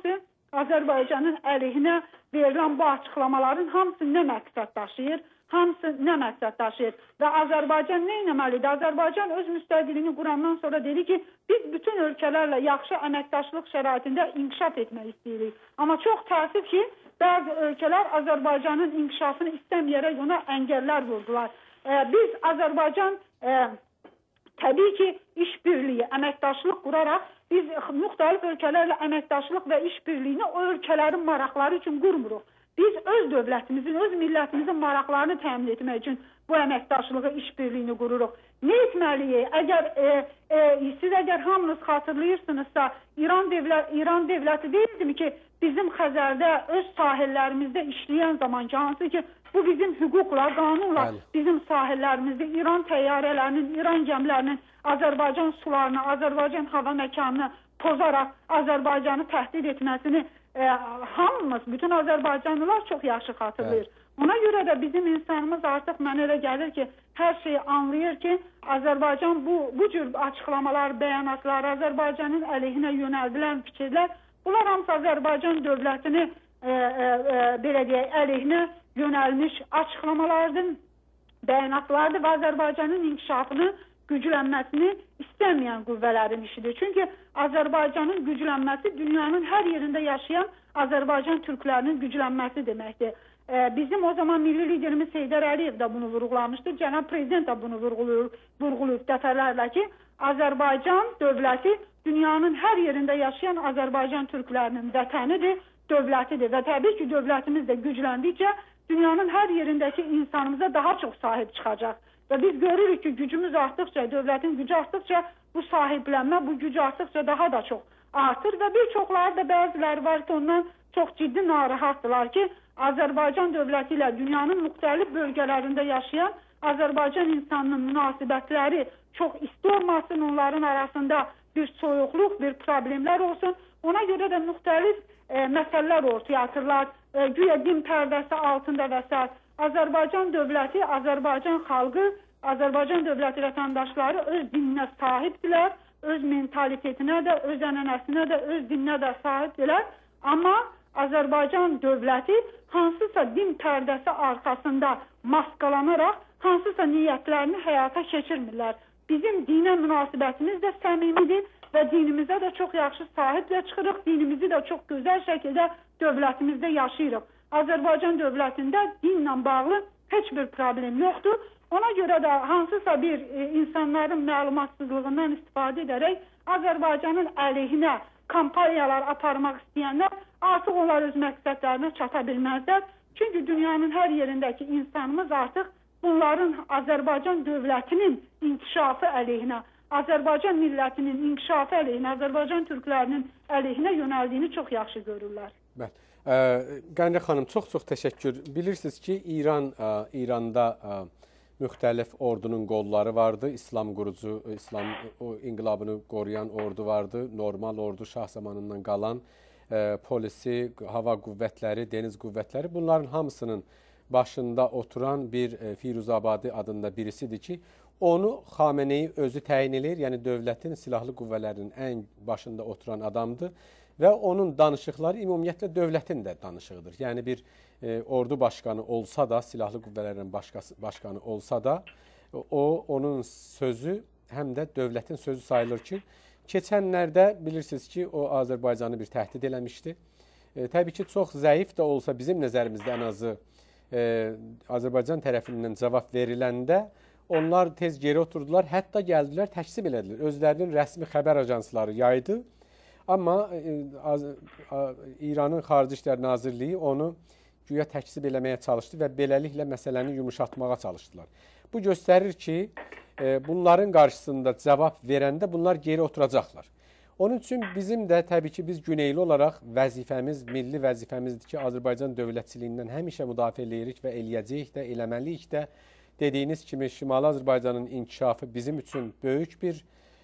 S2: Azərbaycanın əleyhinə verilən bu açıqlamaların hamısı nə məqsəd daşıyır? Hamısı nə məqsəd daşıyır? Və Azərbaycan nə etməlidir? Azərbaycan öz müstəqilliyini qurandan sonra dedi ki, biz bütün ölkələrlə yaxşı əməkdaşlıq şəraitində inkişaf etmək istəyirik. Amma çox təəssüf ki, bəzi ölkələr Azərbaycanın inkişafını istəməyərək ona əngəllər vurdular. Biz Azərbaycan təbii ki, işbirliyi, əməkdaşlıq quraraq biz müxtəlif ölkələrlə əməkdaşlıq və işbirliyini o ölkələrin maraqları üçün qurmuruq. Biz öz dövlətimizin, öz millətimizin maraqlarını təmin etmək üçün bu əməkdaşlığı, işbirliyini qururuq. Nə etməliyik? Siz əgər hamınız xatırlayırsınızsa, İran dövləti deyildimi ki, bizim Xəzərdə, öz sahillərimizdə işləyən zaman ki, hansı ki, bu bizim hüquqla, qanunla bizim sahillərimizdə İran təyyarələrinin, İran gəmilərinin Azərbaycan sularını, Azərbaycan hava məkanını pozaraq Azərbaycanı təhdid etməsini hamımız, bütün Azərbaycanlılar çox yaxşı xatırlayır. Ona görə də bizim insanımız artıq mənə elə gəlir ki, hər şeyi anlayır ki, Azərbaycan bu cür açıqlamalar, bəyanatlar, Azərbaycanın əleyhinə yönəldilən fikirlər, bunlar hamısı Azərbaycan dövlətini belə deyək, əleyhinə yönəlmiş açıqlamalardır, bəyanatlardır və Azərbaycanın inkişafını, güclənməsini istəməyən qüvvələrin işidir. Çünki Azərbaycanın güclənməsi dünyanın hər yerində yaşayan Azərbaycan türklərinin güclənməsi deməkdir. Bizim o zaman milli liderimiz Heydər Əliyev də bunu vurğulamışdır. Cənab Prezident də bunu vurğulayıb dəfələrlə ki, Azərbaycan dövləti dünyanın hər yerində yaşayan Azərbaycan türklərinin vətənidir, dövlətidir və təbii ki, dövlətimiz də gücləndikcə dünyanın hər yerindəki insanımıza daha çox sahib çıxacaq. Və biz görürük ki, gücümüz artdıqca, dövlətin gücü artdıqca bu sahiblənmə, bu gücü artdıqca daha da çox artır və bir çoxları da bəziləri var ki, ondan çox ciddi narahatdırlar ki, Azərbaycan dövləti ilə dünyanın müxtəlif bölgələrində yaşayan Azərbaycan insanının münasibətləri çox isti olmasın, onların arasında bir soyuqluq, bir problemlər olsun. Ona görə də müxtəlif məsələlər ortaya atırlar, güya din pərdəsi altında və s. Azərbaycan dövləti, Azərbaycan xalqı, Azərbaycan dövləti vətəndaşları öz dininə sahibdirlər, öz mentalitetinə də, öz ənənəsinə də, öz dininə də sahibdirlər. Amma Azərbaycan dövləti hansısa din pərdəsi arxasında maskalanaraq hansısa niyyətlərini həyata keçirmirlər. Bizim dinə münasibətimiz də səmimidir və dinimizə də çox yaxşı sahiblə çıxırıq, dinimizi də çox gözəl şəkildə dövlətimizdə yaşayırıq. Azərbaycan dövlətində dinlə bağlı heç bir problem yoxdur. Ona görə də hansısa bir insanların məlumatsızlığından istifadə edərək Azərbaycanın əleyhinə kampaniyalar aparmaq istəyənlər artıq onlar öz məqsədlərinə çata bilməzlər. Çünki dünyanın hər yerindəki insanımız artıq bunların Azərbaycan dövlətinin inkişafı əleyhinə, Azərbaycan millətinin inkişafı əleyhinə, Azərbaycan türklərinin əleyhinə yönəldiyini çox yaxşı görürlər.
S1: Bəli. Qənrə xanım, çox təşəkkür. Bilirsiniz ki, İranda müxtəlif ordunun qolları vardı. İslam qurucu, İslam inqilabını qoruyan ordu vardı. Normal ordu şah zamanından qalan polisi, hava qüvvətləri, dəniz qüvvətləri. Bunların hamısının başında oturan bir Firuzabadi adında birisidir ki, onu Xameneyi özü təyin edir. Yəni dövlətin silahlı qüvvələrinin ən başında oturan adamdır. Və onun danışıqları ümumiyyətlə dövlətin də danışığıdır. Yəni bir ordu başqanı olsa da, silahlı qüvvələrin başqanı olsa da, onun sözü həm də dövlətin sözü sayılır ki, keçənlərdə bilirsiniz ki, o Azərbaycanı bir təhdid eləmişdi. Təbii ki, çox zəif də olsa bizim nəzərimizdə ən azı Azərbaycan tərəfindən cavab veriləndə onlar tez geri oturdular, hətta gəldilər, təkzib elədilər. Özlərinin rəsmi xəbər ajansları yaydı. Amma İranın Xarici İşlər Nazirliyi onu güya təkzib eləməyə çalışdı və beləliklə məsələni yumuşatmağa çalışdılar. Bu göstərir ki, bunların qarşısında cavab verəndə bunlar geri oturacaqlar. Onun üçün bizim də təbii ki, biz Güneyli olaraq vəzifəmiz, milli vəzifəmizdir ki, Azərbaycan dövlətçiliyindən həmişə müdafiə eləyirik və eləyəcəyik də, eləməliyik də. Dediyiniz kimi, Şimali Azərbaycanın inkişafı bizim üçün böyük bir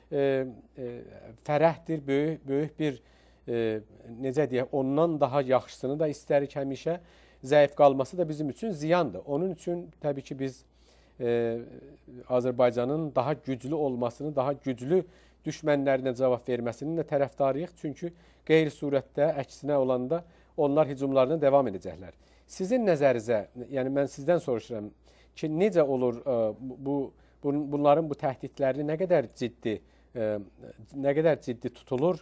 S1: fərəhdir, böyük bir, necə deyək, ondan daha yaxşısını da istərik həmişə. Zəif qalması da bizim üçün ziyandır. Onun üçün təbii ki, biz Azərbaycanın daha güclü olmasını, daha güclü düşmənlərinə cavab verməsinin də tərəfdarıyıq. Çünki qeyri-surətdə, əksinə olanda onlar hücumlarına devam edəcəklər. Sizin nəzərinizə, yəni mən sizdən soruşuram ki, necə olur bunların bu təhdidlərini nə qədər ciddi tutulur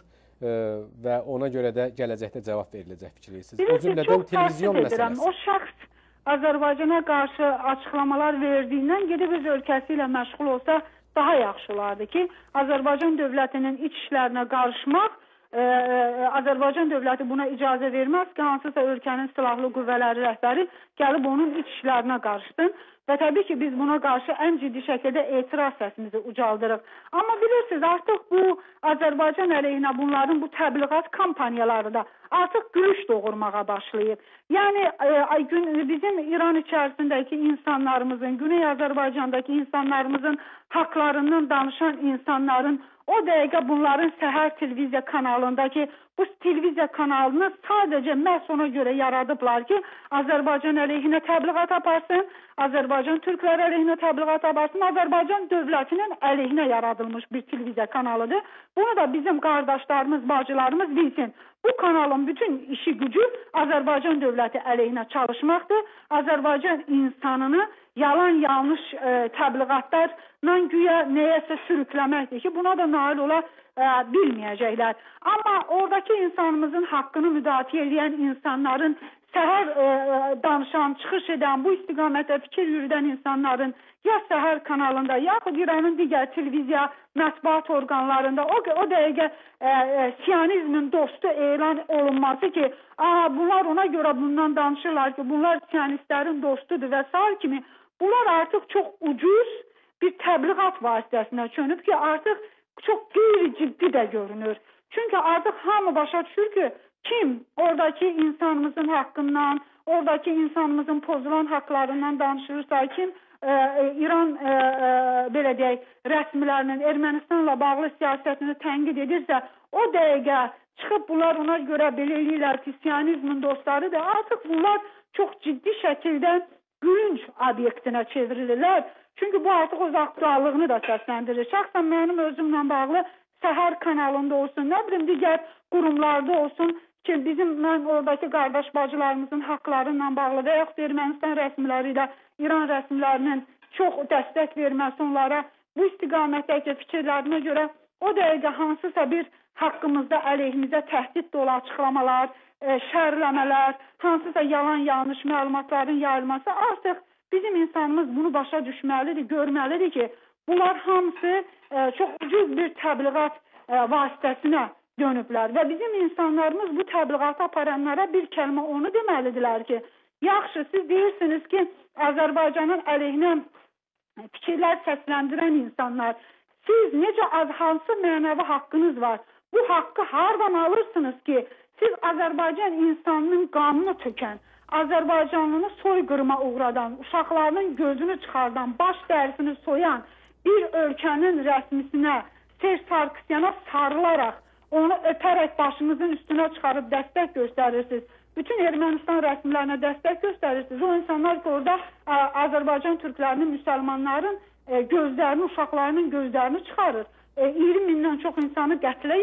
S1: və ona görə də gələcəkdə cavab veriləcək fikirləyirsiniz? O cümlədən televizyon məsələsi.
S2: O şəxs Azərbaycana qarşı açıqlamalar verdiyindən gedib öz ölkəsi ilə məşğul olsa daha yaxşı olardı ki, Azərbaycan dövlətinin iç işlərinə qarışmaq, Azərbaycan dövləti buna icazə verməz ki, hansısa ölkənin silahlı qüvvələri rəhbəri gəlib onun iç işlərinə qarışsın. Və təbii ki, biz buna qarşı ən ciddi şəkildə etiraz səsimizi ucaldırıq. Amma bilirsiniz, artıq bu Azərbaycan əleyhinə bunların bu təbliğat kampaniyaları da artıq gülüş doğurmağa başlayıb. Yəni bizim İran içərisindəki insanlarımızın, Güney Azərbaycandakı insanlarımızın haqlarından danışan insanların o dəqiqə bunların səhər televiziya kanalındakı bu televiziya kanalını sadəcə məhz ona görə yaradıblar ki, Azərbaycan əleyhinə təbliğat aparsın, Azərbaycan türkləri əleyhinə təbliğat aparsın, Azərbaycan dövlətinin əleyhinə yaradılmış bir televiziya kanalıdır. Bunu da bizim qardaşlarımız, bacılarımız bilsin. Bu kanalın bütün işi gücü Azərbaycan dövləti əleyhinə çalışmaqdır. Azərbaycan insanını yalan yanlış təbliğatlarla güya nəyəsə sürükləməkdir ki, buna da nail ola bilməyəcəklər. Amma oradakı insanımızın haqqını müdafiə edən insanların, səhər danışan, çıxış edən, bu istiqamətdə fikir yürüdən insanların ya səhər kanalında, yaxud İranın digər televiziya, mətbuat orqanlarında o dəqiqə Siyonizmin dostu elan olunması ki, bunlar ona görə bundan danışırlar ki, bunlar Siyonistlərin dostudur və s. kimi, bunlar artıq çox ucuz bir təbliğat vasitəsinə çönüb ki, artıq çox qeyri-ciddi də görünür. Çünki artıq hamı başa düşür ki, kim oradakı insanımızın haqqından, oradakı insanımızın pozulan haqlarından danışırsa, kim İran belə deyək, rəsmilərinin Ermənistanla bağlı siyasətini tənqid edirsə, o dəqiqə çıxıb bunlar ona görə belə eləyirlər ki, Siyonizmin dostlarıdır. Artıq bunlar çox ciddi şəkildə gülünc obyektinə çevrilirlər. Çünki bu artıq öz aktuallığını da səsləndirir. Şəxsən mənim özümlə bağlı Səhər kanalında olsun, nə bilim digər qurumlarda olsun ki, mən oradakı qardaş bacılarımızın haqlarıyla bağlı və yaxud Ermənistan rəsmiləri ilə İran rəsmilərinin çox dəstək verməsi onlara bu istiqamətdəki fikirlərinə görə o dəqiqə hansısa bir haqqımızda əleyhimizə təhdid dolu açıqlamalar, şərləmələr, hansısa yalan yanlış məlumatların yayılması artıq bizim insanımız bunu başa düşməlidir, görməlidir ki, bunlar hamısı çox ucuz bir təbliğat vasitəsinə dönüblər və bizim insanlarımız bu təbliğatı aparanlara bir kəlmə onu deməlidirlər ki, yaxşı, siz deyirsiniz ki, Azərbaycanın əleyhinə fikirlər səsləndirən insanlar, siz necə hansı mənəvi haqqınız var? Bu haqqı hardan alırsınız ki, siz Azərbaycan insanının qanını tökən, Azərbaycanlını soyqırıma uğradan, uşaqlarının gözünü çıxardan, baş dərisini soyan bir ölkənin rəsmisinə, Serj Sarkısyana sarılaraq, onu öpərək başınızın üstünə çıxarıb dəstək göstərirsiniz. Bütün Ermənistan rəsmilərinə dəstək göstərirsiniz. O insanlar ki, orada Azərbaycan türklərinin, müsəlmanların gözlərini, uşaqlarının gözlərini çıxarır. 20 mindən çox insanı qətlə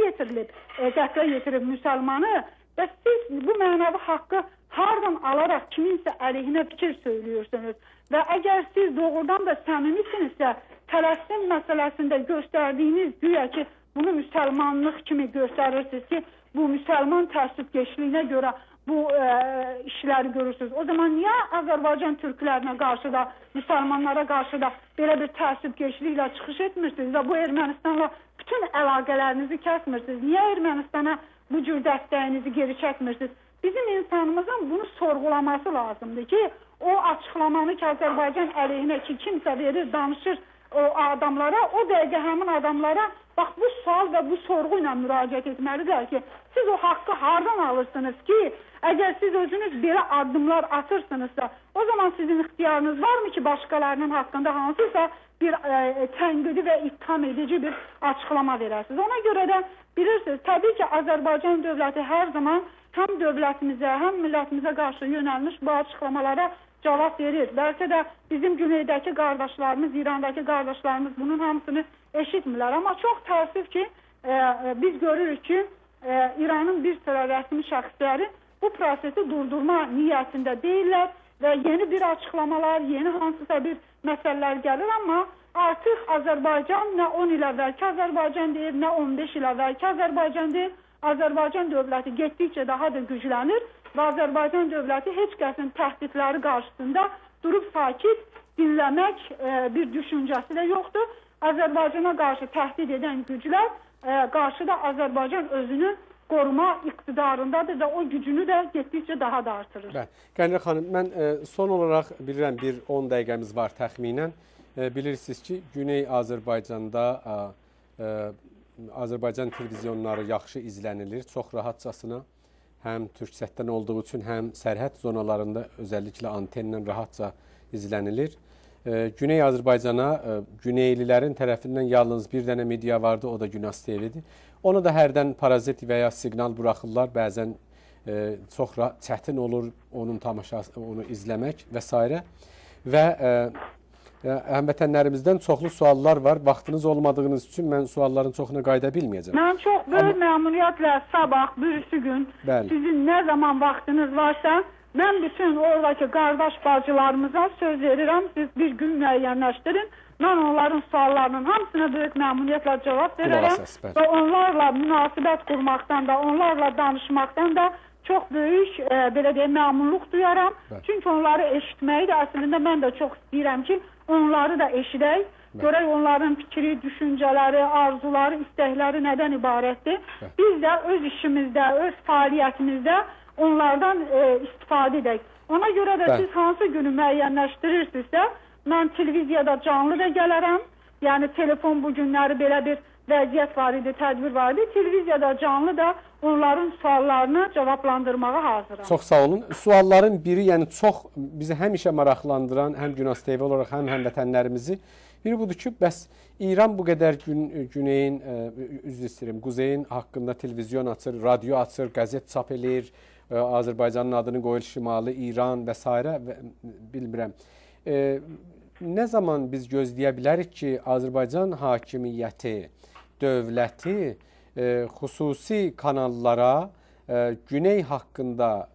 S2: yetirib müsəlmanı və siz bu mənəvi haqqı hardan alaraq kiminsə əleyhinə fikir söylüyorsunuz və əgər siz doğrudan da səmimisinizsə, Fələstin məsələsində göstərdiyiniz güya ki, bunu müsəlmanlıq kimi göstərirsiniz ki, bu müsəlman təəssübkeşliyinə görə bu işləri görürsünüz. O zaman niyə Azərbaycan türklərinə qarşı da, müsəlmanlara qarşı da belə bir təəssübkeşliklə çıxış etmirsiniz və bu Ermənistanla bütün əlaqələrinizi kəsmirsiniz? Niyə Ermənistana bu cür dəstəyinizi geri çəkmirsiniz? Bizim insanımızın bunu sorğulaması lazımdır ki, o açıqlamanı ki, Azərbaycan əleyhinə ki, kimsə verir, danışır o adamlara, o dəqiqə həmin adamlara bax bu sual və bu sorğu ilə müraciət etməlidir ki, siz o haqqı hardan alırsınız ki, əgər siz özünüz belə addımlar atırsınızsa, o zaman sizin ixtiyarınız varmı ki, başqalarının haqqında hansısa bir tənqidi və ittiham edici bir açıqlama verərsiniz. Ona görə də bilirsiniz, təbii ki, Azərbaycan dövləti hər zaman həm dövlətimizə, həm millətimizə qarşı yönəlmiş bu açıqlamalara cavab verir. Bəlkə də bizim güneydəki qardaşlarımız, İrandakı qardaşlarımız bunun hamısını eşitmirlər. Amma çox təəssüf ki, biz görürük ki, İranın bir sıra rəsmi şəxsləri bu prosesi durdurma niyyətində deyirlər və yeni bir açıqlamalar, yeni hansısa bir məsələlər gəlir, amma artıq Azərbaycan nə 10 il əvvəlki Azərbaycan deyir, nə 15 il əvvəlki Azərbaycan deyir. Azərbaycan dövləti getdikcə daha da güclənir və Azərbaycan dövləti heç kəsin təhdidləri qarşısında durub sakit dinləmək bir düşüncəsi də yoxdur. Azərbaycana qarşı təhdid edən güclər qarşıda Azərbaycan özünü qoruma iqtidarındadır və o gücünü də getdikcə daha da artırır.
S1: Qənirə xanım, mən son olaraq bilirəm bir 10 dəqiqəmiz var təxminən. Bilirsiniz ki, Güney Azərbaycanda Azərbaycan televizyonları yaxşı izlənilir, çox rahatcasına. Həm Türksətdən olduğu üçün, həm sərhəd zonalarında özəlliklə antenlə rahatca izlənilir. Güney Azərbaycana Güneylilərin tərəfindən yalnız bir dənə media vardı, o da Günas TV-dir. Onu da hərdən parazit və ya siqnal buraxırlar, bəzən çox çətin olur onun tamaşası, onu izləmək və s. Və həmvətənlərimizdən çoxlu suallar var. Vaxtınız olmadığınız üçün mən sualların çoxuna qayıda bilməyəcəm.
S2: Mən çox böyük məmnuniyyətlə sabah, birisi gün sizin nə zaman vaxtınız varsa, mən bütün oradakı qardaş bacılarımıza söz verirəm. Siz bir gün müəyyənləşdirin. Mən onların suallarının hamısına böyük məmnuniyyətlə cavab verərəm və onlarla münasibət qurmaqdan da, onlarla danışmaqdan da çox böyük belə deyək, məmnunluq duyaram. Çünki onları eşitməyi də əslində mən də çox istəyirəm ki, onları da eşidək. Görək onların fikri, düşüncələri, arzuları, istəkləri nədən ibarətdir. Biz də öz işimizdə, öz fəaliyyətimizdə onlardan istifadə edək. Ona görə də siz hansı günü müəyyənləşdirirsinizsə, mən televiziyada canlı da gələrəm. Yəni telefon bu günləri belə bir vəziyyət var idi, tədbir var idi. Televiziyada canlı da onların suallarını cavablandırmağa hazıram.
S1: Çox sağ olun. Sualların biri, yəni çox bizi həmişə maraqlandıran, həm Günas TV olaraq, həm həmvətənlərimizi, biri budur ki, bəs İran bu qədər Güneyin, üzr istəyirəm, Quzeyin haqqında televizyon açır, radio açır, qəzet çap edir, Azərbaycanın adını qoyur Şimali İran və s. bilmirəm. Nə zaman biz gözləyə bilərik ki, Azərbaycan hakimiyyəti, dövləti xüsusi kanallara Güney haqqında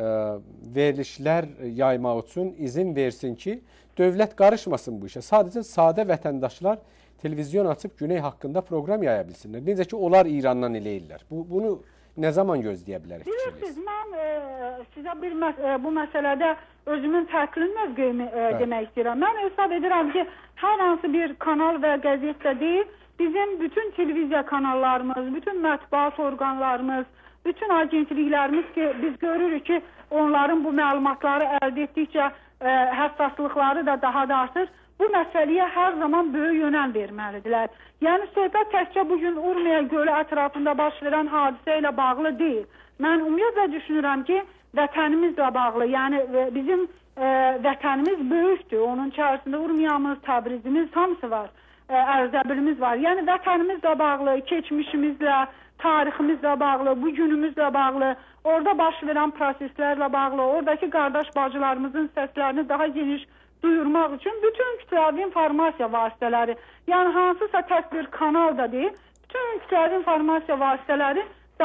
S1: verilişlər yaymaq üçün izin versin ki, dövlət qarışmasın bu işə. Sadəcə sadə vətəndaşlar televizyon açıb Güney haqqında proqram yaya bilsinlər. Necə ki, onlar İrandan eləyirlər. Bunu nə zaman gözləyə bilərik?
S2: Bilirsiniz, mən sizə bu məsələdə özümün fərqli mövqeyimi demək istəyirəm. Mən hesab edirəm ki, hər hansı bir kanal və qəzetdə deyil, bizim bütün televiziya kanallarımız, bütün mətbuat orqanlarımız, bütün agentliklərimiz ki, biz görürük ki, onların bu məlumatları əldə etdikcə həssaslıqları da daha da artır. Bu məsələyə hər zaman böyük yönəm verməlidirlər. Yəni, söhbət təkcə bugün Urmiya gölü ətrafında baş verən hadisə ilə bağlı deyil. Mən ümumiyyətlə düşünürəm ki, vətənimizlə bağlı, yəni bizim vətənimiz böyükdür. Onun içərisində Urmiyamız, Təbrizimiz, hamısı var. Ərzəbilimiz var. Yəni, vətənimizlə bağlı, keçmişimizlə, tariximizlə bağlı, bugünümüzlə bağlı, orada baş verən proseslərlə bağlı, oradakı qardaş bacılarımızın səslərini daha geniş duyurmaq üçün bütün kütləvi informasiya vasitələri, yəni hansısa tək bir kanal da deyil, bütün kütləvi informasiya vasitələri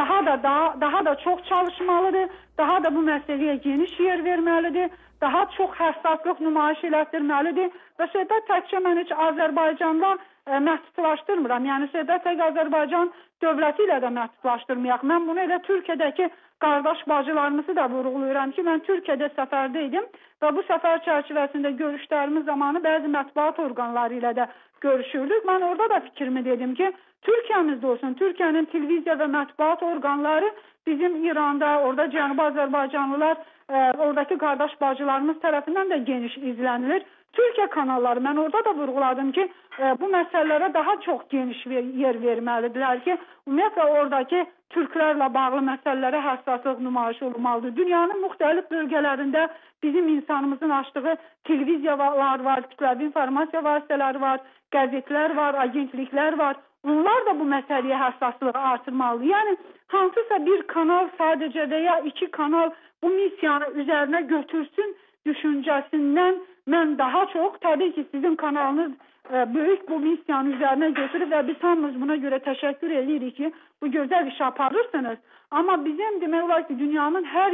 S2: daha da çox çalışmalıdır, daha da bu məsələyə geniş yer verməlidir, daha çox həssaslıq nümayiş elətdirməlidir və söhbət təkcə mən heç Azərbaycanda məhdudlaşdırmıram. Yəni söhbət tək Azərbaycan dövləti ilə də məhdudlaşdırmayaq. Mən bunu elə Türkiyədəki qardaş bacılarımızı da vurğulayıram ki, mən Türkiyədə səfərdə idim və bu səfər çərçivəsində görüşlərimiz zamanı bəzi mətbuat orqanları ilə də görüşürdük. Mən orada da fikrimi dedim ki, Türkiyəmizdə olsun, Türkiyənin televiziya və mətbuat orqanları bizim İranda, orada Cənubi Azərbaycanlılar, oradakı qardaş bacılarımız tərəfindən də geniş izlənilir. Türkiyə kanalları, mən orada da vurğuladım ki, bu məsələlərə daha çox geniş yer verməlidirlər ki, ümumiyyətlə oradakı türklərlə bağlı məsələlərə həssaslıq nümayiş olmalıdır. Dünyanın müxtəlif bölgələrində bizim insanımızın açdığı televiziyalar var, kütləvi informasiya vasitələri var, qəzetlər var, agentliklər var. Onlar da bu məsələyə həssaslığı artırmalıdır. Yəni, hansısa bir kanal sadəcə və ya iki kanal bu missiyanı üzərinə götürsün düşüncəsindən mən daha çox, təbii ki, sizin kanalınız böyük bu missiyanın üzərinə götürüb və biz hamımız buna görə təşəkkür edirik ki, bu gözəl iş aparırsınız. Amma bizim demək olar ki, dünyanın hər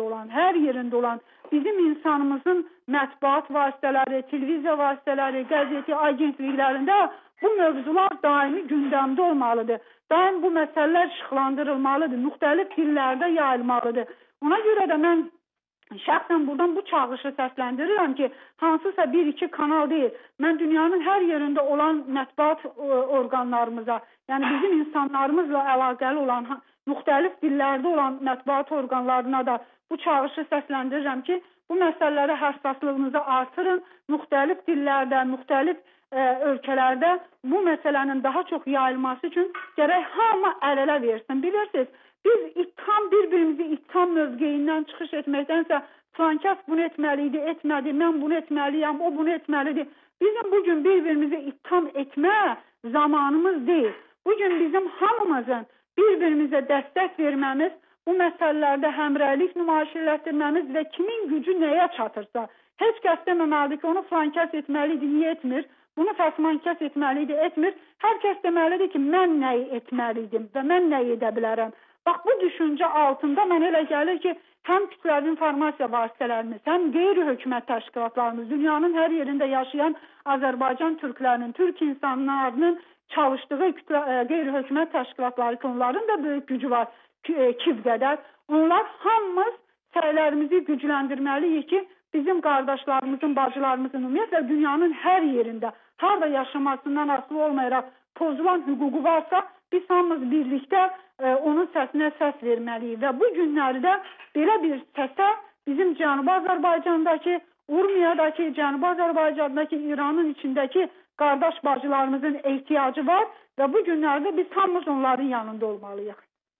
S2: yerində olan bizim insanımızın mətbuat vasitələri, televiziya vasitələri, qəzeti, agentliklərində bu mövzular daimi gündəmdə olmalıdır. Daim bu məsələlər işıqlandırılmalıdır, müxtəlif dillərdə yayılmalıdır. Ona görə də mən şəxsən buradan bu çağırışı səsləndirirəm ki, hansısa bir-iki kanal deyil, mən dünyanın hər yerində olan mətbuat orqanlarımıza, yəni bizim insanlarımızla əlaqəli olan, müxtəlif dillərdə olan mətbuat orqanlarına da bu çağırışı səsləndirirəm ki, bu məsələlərə həssaslığınızı artırın, müxtəlif dillərdə, müxtəlif ölkələrdə bu məsələnin daha çox yayılması üçün gərək hamı əl-ələ versin. Bilirsiniz, biz bir-birimizi ittiham mövqeyindən çıxış etməkdənsə filankəs bunu etməliydi, etmədi, mən bunu etməliyəm, o bunu etməlidir. Bizim bugün bir-birimizi ittiham etmə zamanımız deyil. Bugün bizim hamımızın bir-birimizə dəstək verməmiz, bu məsələlərdə həmrəylik nümayiş etdirməmiz və kimin gücü nəyə çatırsa, heç kəs deməməlidir ki, onu filankəs etməlidir, niyə etmir? Bunu fəsmankəs etməlidir, etmir. Hər kəs deməlidir ki, mən nəyi etməliydim və mən nəyi edə bilərəm. Bax, bu düşüncə altında mən elə gəlir ki, həm kütləvi informasiya vasitələrimiz, həm qeyri-hökumət təşkilatlarımız, dünyanın hər yerində yaşayan Azərbaycan türklərinin, türk insanlarının çalışdığı qeyri-hökumət təşkilatları ki, onların da böyük gücü var, kiv qədər. Onlar hamımız səylərimizi gücləndirməliyik ki, bizim qardaşlarımızın, bacılarımızın, ümumiyyətlə dünyanın hər yerində, harada yaşamasından asılı olmayaraq pozulan hüququ varsa, biz hamımız birlikdə onun səsinə səs verməliyik və bu günlərdə belə bir səsə bizim Cənubi Azərbaycandakı, Urmiyadakı, Cənubi Azərbaycandakı, İranın içindəki qardaş bacılarımızın ehtiyacı var və bu günlərdə biz hamımız onların yanında olmalıyıq.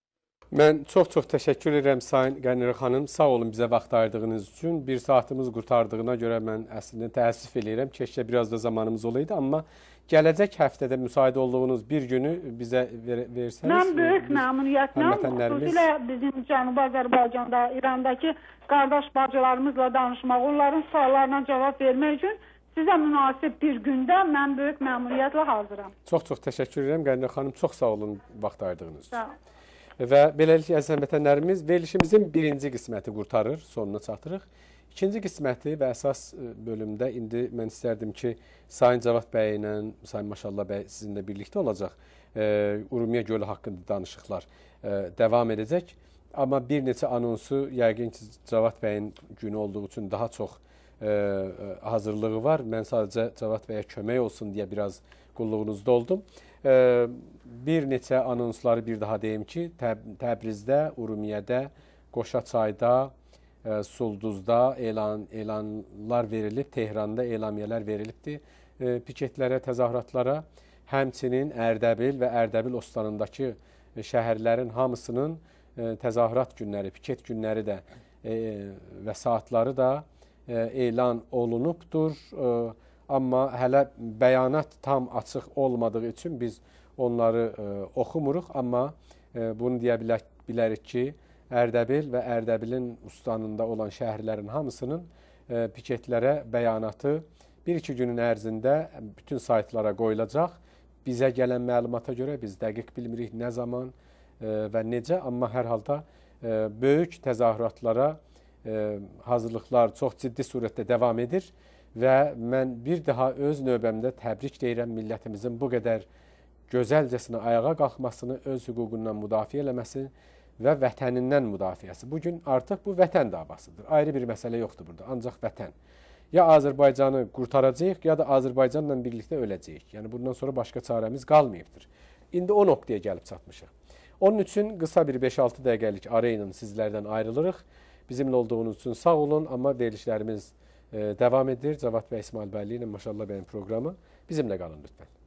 S1: Mən çox təşəkkür edirəm Sayın Qənirə xanım. Sağ olun bizə vaxt ayırdığınız üçün. Bir saatimiz qurtardığına görə mən əslində təəssüf edirəm. Keşkə biraz da zamanımız olaydı, amma gələcək həftədə müsait olduğunuz bir günü bizə versəniz.
S2: Mən böyük məmnuniyyətlə, xüsusilə bizim Cənubi Azərbaycanda, İrandakı qardaş bacılarımızla danışmaq, onların suallarına cavab vermək üçün sizə münasib bir gündə mən böyük məmnuniyyətlə hazıram.
S1: Çox təşəkkür edirəm Qənirə xanım. Çox sağ olun vaxt ayırdığınız üçün.
S2: Sağ olun.
S1: Və beləliklə əziz həmvətənlərimiz verilişimizin birinci qisməti qurtarır, sonuna çatırıq. İkinci qisməti və əsas bölümdə indi mən istərdim ki, Sayın Cavad bəy ilə Sayın Maşallah bəy sizinlə birlikdə olacaq. Urumiya gölü haqqında danışıqlar davam edəcək. Amma bir neçə anonsu yəqin ki, Cavad bəyin günü olduğu üçün daha çox hazırlığı var. Mən sadəcə Cavad bəyə kömək olsun deyə biraz qulluğunuzda oldum. Bir neçə anonsları bir daha deyim ki, Təbrizdə, Urumiyədə, Qoşaçayda, Sulduzda elanlar verilib, Tehranda elamiyələr verilibdir piketlərə, təzahüratlara. Həmçinin Ərdəbil və Ərdəbil Ostanındakı şəhərlərin hamısının təzahürat günləri, piket günləri də və saatları da elan olunubdur. Amma hələ bəyanat tam açıq olmadığı üçün biz onları oxumuruq. Amma bunu deyə bilərik ki, Ərdəbil və Ərdəbilin ustanında olan şəhərlərin hamısının piketlərə bəyanatı bir-iki günün ərzində bütün saytlara qoyulacaq. Bizə gələn məlumata görə biz dəqiq bilmirik nə zaman və necə, amma hər halda böyük təzahüratlara hazırlıqlar çox ciddi surətdə davam edir. Və mən bir daha öz növbəmdə təbrik deyirəm millətimizin bu qədər gözəlcəsinə ayağa qalxmasını, öz hüququndan müdafiə eləməsini və vətənindən müdafiəsi. Bugün artıq bu vətən davasıdır. Ayrı bir məsələ yoxdur burada, ancaq vətən. Ya Azərbaycanı qurtaracağıq, ya da Azərbaycanla birlikdə öləcəyik. Yəni bundan sonra başqa çarəmiz qalmayıbdır. İndi o nöqtəyə gəlib çatmışıq. Onun üçün qısa bir 5-6 dəqiqəlik ara ilə sizlərdən ayrılırıq. Bizimlə olduğunuz üçün sağ olun, amma verilişlərimiz devam edir. Cavad bəy, İsmail bəyli ilə Maşallah bəyin proqramı. Bizimlə qalın lütfən.